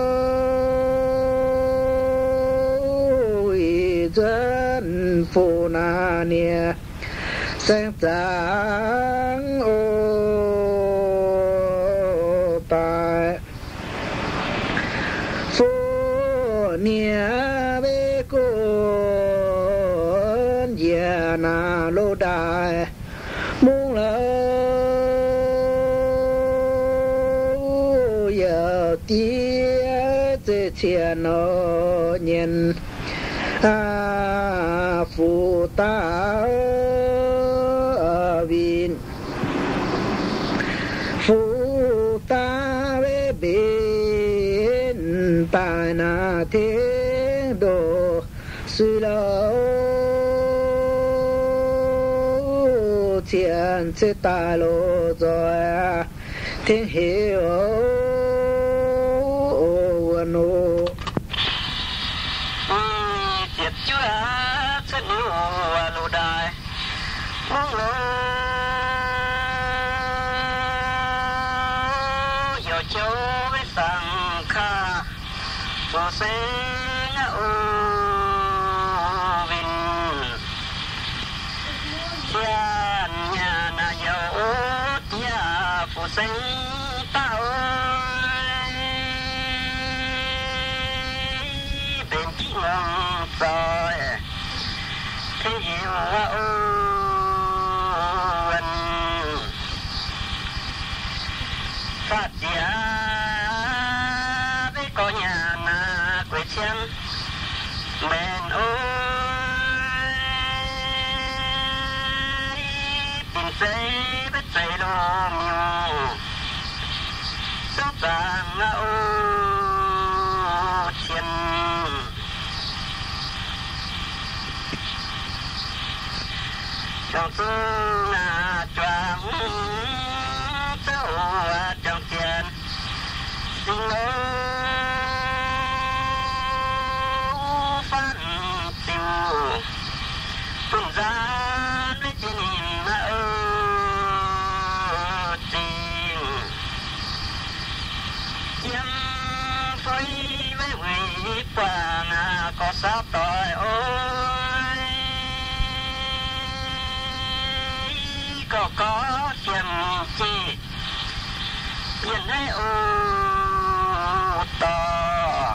ôi duyên phù na nia sáng sáng ô tại phù nia bê côn ya na lô đài muôn lỡ giờ tía chế chia nó nhìn phù ta vin phù ta về bên tai na thế đồ suy lo thiên chế ta lô rồi thiên hiểu nô tiệt chúa sẽ níu lô đài mong lô giờ châu với sang kha cho sẽ ô vinh thiên nhà na dầu nhà phụ sinh tao bên kia rồi thế hiểu phát triển với có nhà na quê chân bên ôi tình dây với dây lô miêu sắp vàng ô thiên trong tư là choáng châu trong tiền xin lỗi phan tiêu tuần gian với chị nhìn tình chiếm phơi với quỷ quàng có sao tội ôi có chuyện chi biển hay ô to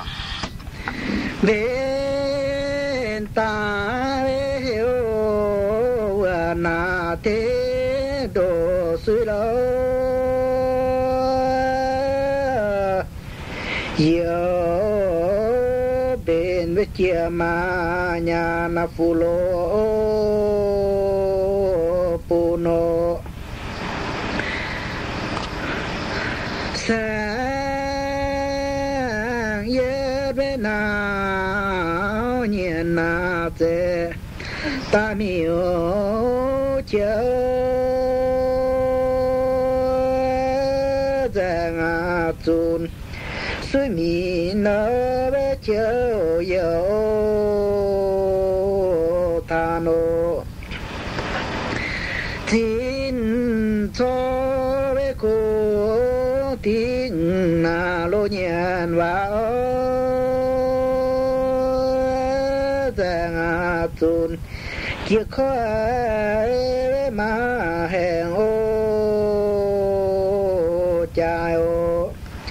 bên ta hiểu na thế đồ suy lo yêu bên với chia mà nhà na phu lô puno sáng ye bên nào nhiên na thế ta miêu chờ giang chun suy mi nở bé chờ yêu ta nô tin cho bé cô tin na lo nhiên vào giang chun chia khói mà hẹn ô cha ô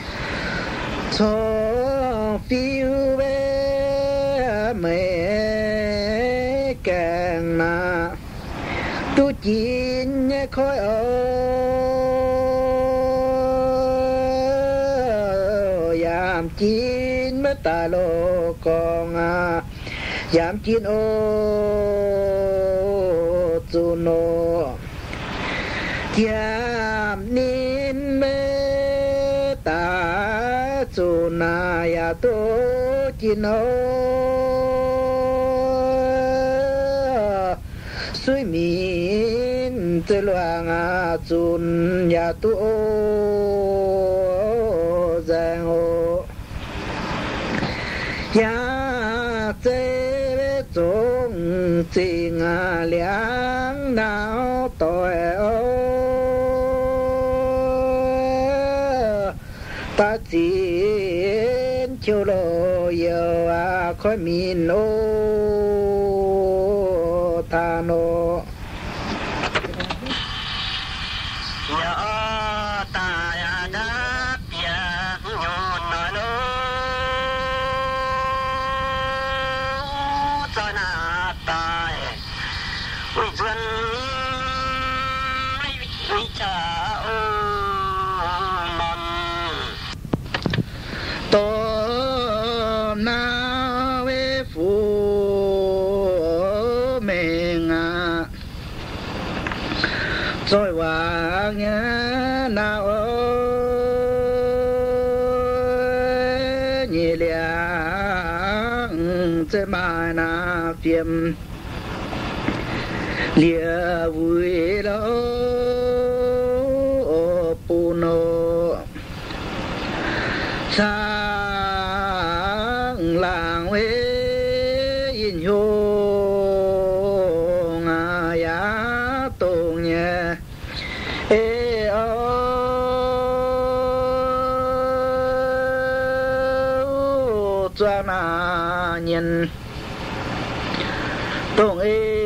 cho phiêu bé mẹ càng na tu chín nhé khói ô yam chín mất ta lô con yam chín ô tu nô yam nín mê ta tu na ya tu chín ô suy min tư loang chun ya tu ô giang ô ya tê chung tình liang nào tội ô ta chỉ chiều lô yêu khói min ô ta nô ya ta ya da ya nyon na no ta na ta ui duyên ui cha ô non tô na về phù mình rồi vàng nào nhẹ liang thế mà na phim lia vui lo puno sang làng huế yên hương ya tông nhé ê ô cho na nhìn tông ê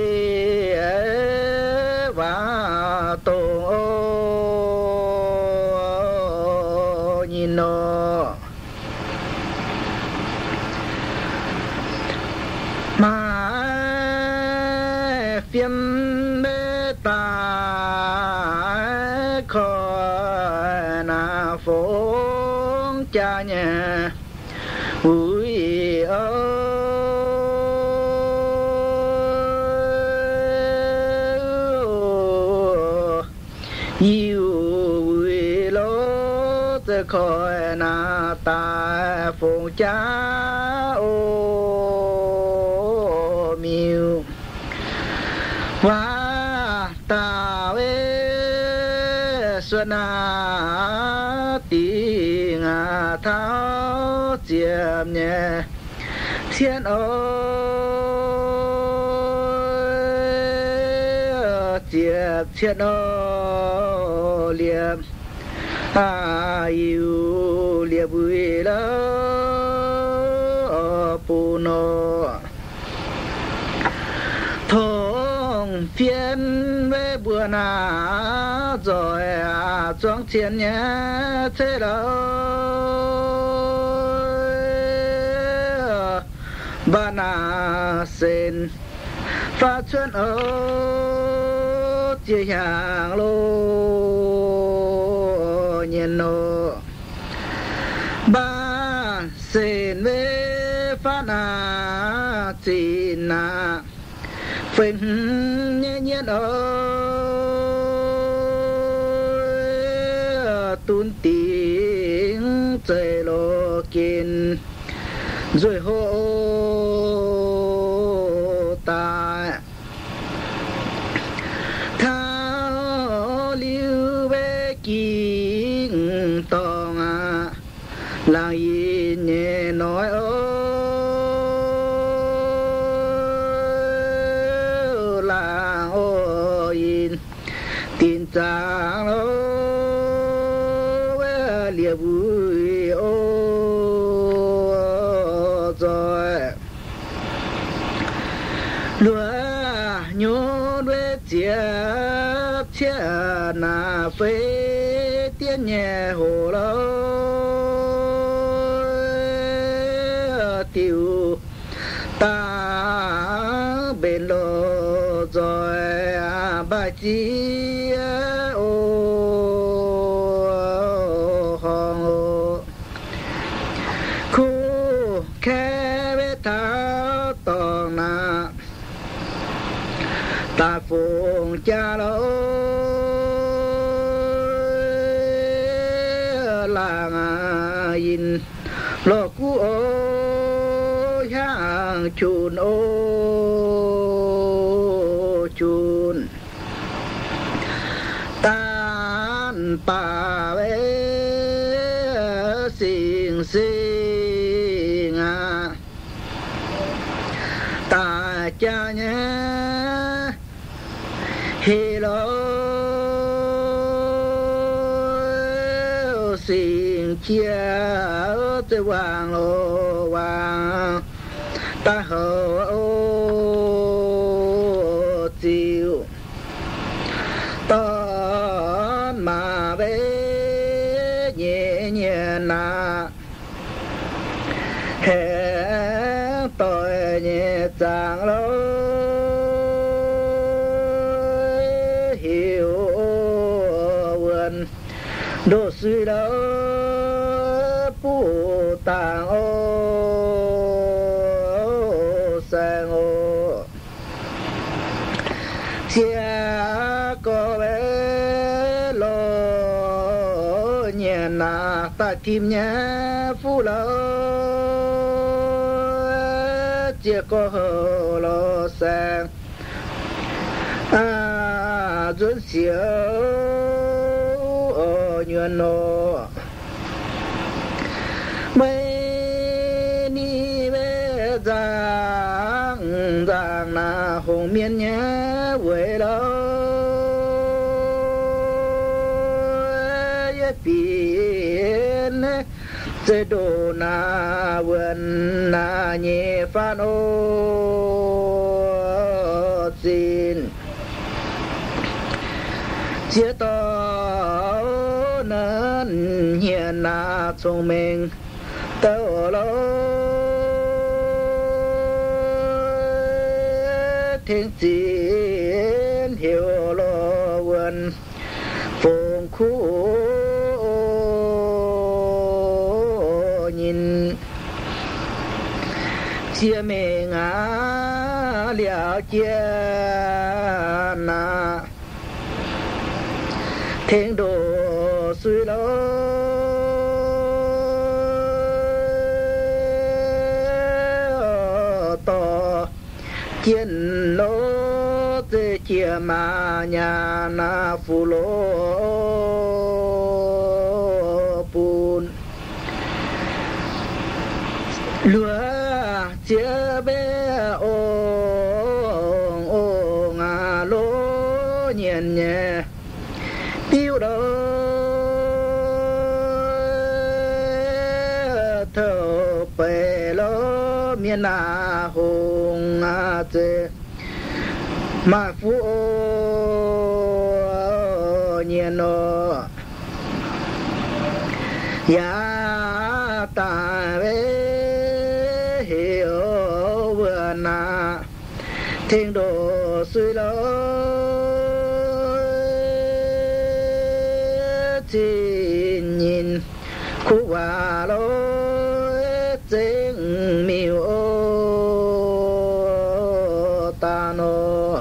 và tông ô nhìn nó mà phiền mê ta khỏi na phong cha nhà ui ơ yêu ui lô te khỏi na ta phong cha ô miu và ta về xuân tiếng tháo chiêm nhẹ thiên ơi chiêm thiên ơi liêm yêu liệp vui lỡ puno thông phiên về bữa na rồi choáng chiến nhé thế đó ba na sen pha chuyên ở chia hàng lô nhìn nô ba sen về pha na chỉ na phình nhẹ nhẹ ơi tuôn tì trời lô kín rồi hô ta thao lưu về kín tông làng yên nhẹ nói làng yên tin rằng liệp vui rồi lúa nhô đuôi chiếc chiếc na phê tiếng nhẹ hồ lô tiêu ta bên lô rồi bà chi ta phụng cha lô làng in lô cú ô hàng chun ô chun tan pa về sinh sinh ta cha nhé hello xin chia tới hoàng lô hoàng ta hờ ô chiều ton mà về nhẹ nhẹ na hè tôi nhẹ chàng lô đồ suy đó phụ tàng ô sang ô chia có bé lo nhà na ta kim nhá phụ lo chia có hờ lo sang duyên xỉa nhuận nô mấy ni bé giang giang na hồng miên nhé quê lo biển chế độ na vườn na nhẹ phan ô xin chia to nên hiền na thông minh tao lo thiên chiến hiểu lo vườn phùng khu nhìn chia mình liao chia na thiên đồ suy lo to chiến lô tê chia mà nhà na phù lô bùn lúa chia bé ô ngà lô nhện nhẹ tiêu đó thở bể lô miền na hùng chê mà phú nhiên nó ya ta về hiểu vừa na thiên đồ suy lo chỉ nhìn khu hòa lô tiếng miêu ta nó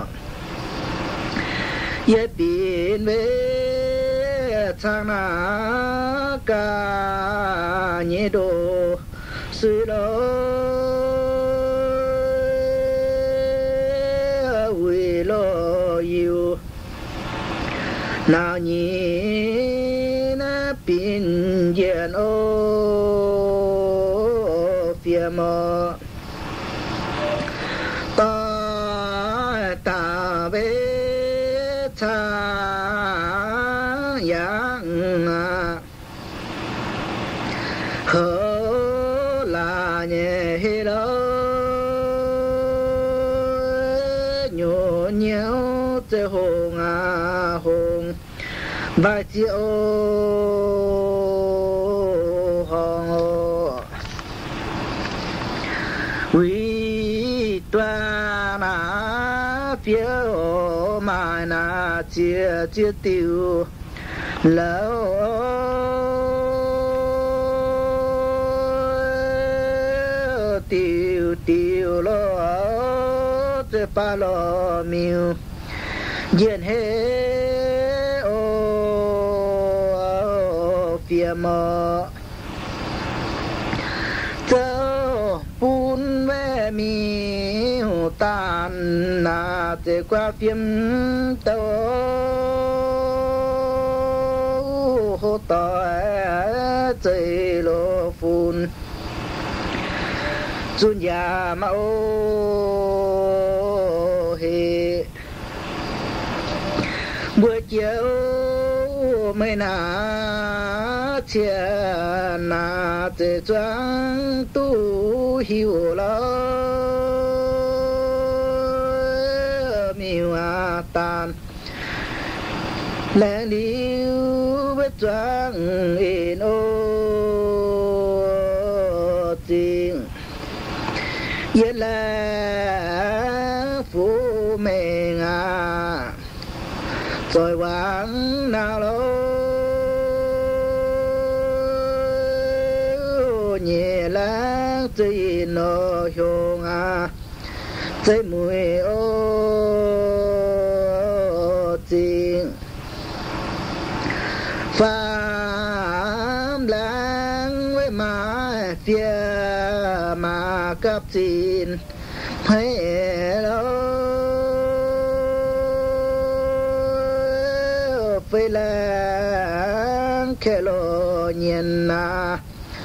ye biển về sang na ca là nhẹ đồ suy lo vì lo yêu nào nhị na pin diện ô phía mơ ta về cha yang hơ là nhẹ lo nhô nhớ te hồng hồng vài chiều hồng vì toa na phía mà na chia chia tiêu lâu tiêu tiêu lo te pa lo miu diện hết ô phía mơ châu bún ve mi tan na te qua phim tàu hồ tỏi chơi lô phun chun ya mao he buổi chiều mấy na chia na te choang tu hiu lo miu a tan lẽ liu với choang in ô tình yên là phú mình à rồi vắng nào lâu nhẹ lãng chỉ nó hiong à thấy mùi ô tình phạm lãng với mà phía mà cấp xin hay lâu phải lãng khe lo nhiên à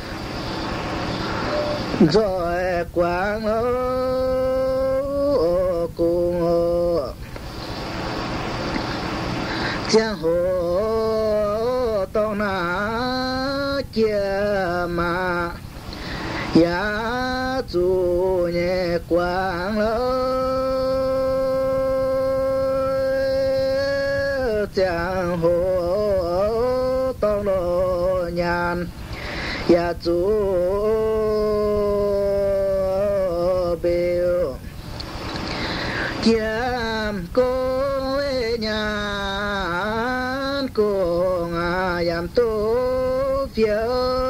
rồi quang ô cùng ô giang hồ tông na chia mà ya chu nhẹ quang lỡ giang hồ tông lo nhàn ya chu biểu kiam cô nhàn cô yam tu phiêu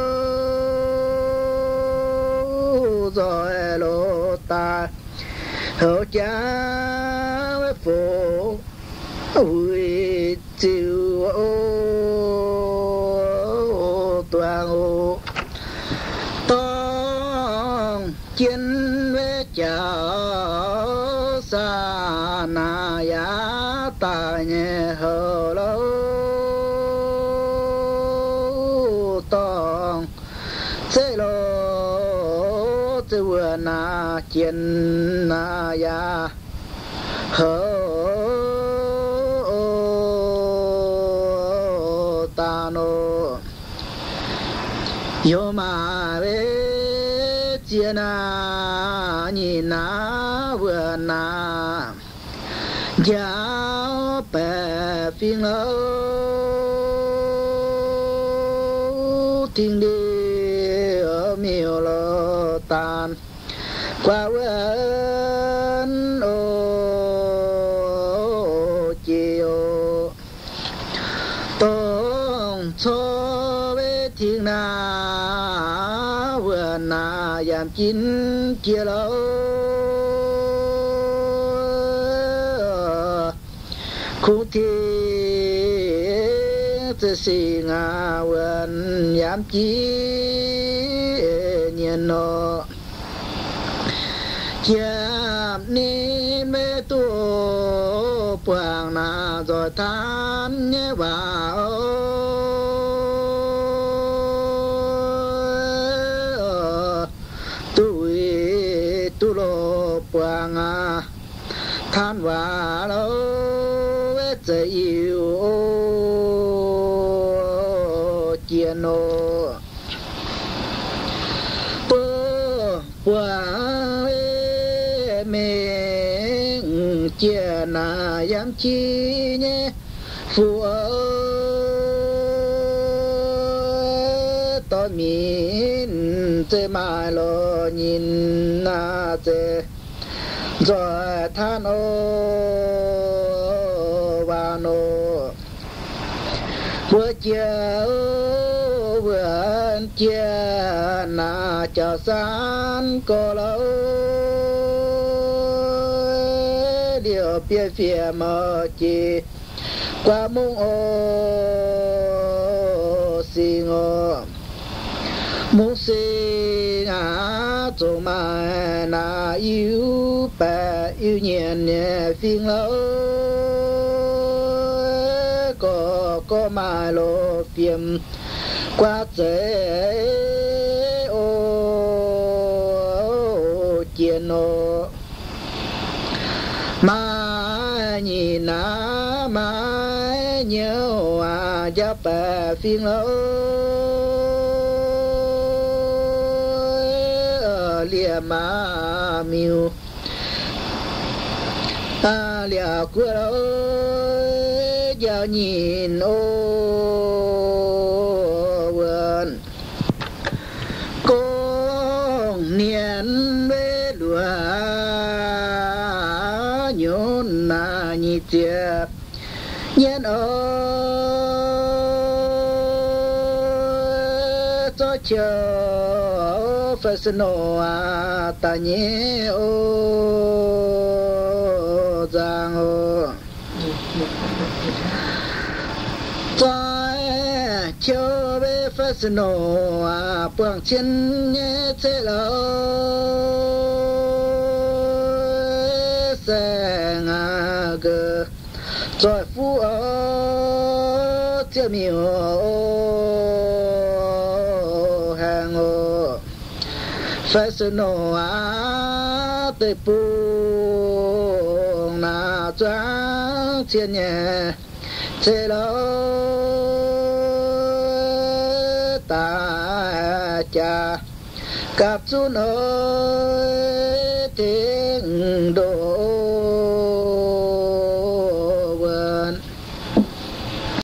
rồi lô ta hậu cha với phố ui chiều ô toàn ô tông chiến với chào sa na ya ta nhẹ hờ lâu tông sẽ lô te vừa na chiến na ya hờ ta nô yo ma ve chia na nhìn na vừa na giáo bè phiên lâu thiên đi ở miêu lo tan qua quên ô chiều tông cho về thiên na vừa na giảm chín chia lâu khu thi tự si ngà vườn yám chí nhiên nô chiếm ni mê tu quảng na rồi than nhé vào tu lô quảng than vào lâu dễ yêu chiến nô bơ quảng mình chia na yam chi nhé phù to min chế mai lo nhìn na chế rồi than ô và nô vừa chia na cho san cô lâu điều phía phía mơ chi qua mung ô xì ngô mung xì ngã chỗ mà na yêu bà yêu nhiên nhẹ phiền lâu có mà lô phiền qua dễ ô chiến ô mà nhìn na mà nhớ giáp bà phiền lâu lìa mà miu lìa của lâu giờ nhìn ô vườn con niên về lúa nhốn na nhị chia nhân ô cho chờ phải xin ô ta nhé ô giang ô cho về phát sinh nô bằng chân nhé thế lo sang gờ rồi phu ở tiêu miêu hàng ô phát sinh nô tới pu na trang chân nhé thế lo ta cha cặp chú nói tiếng đồ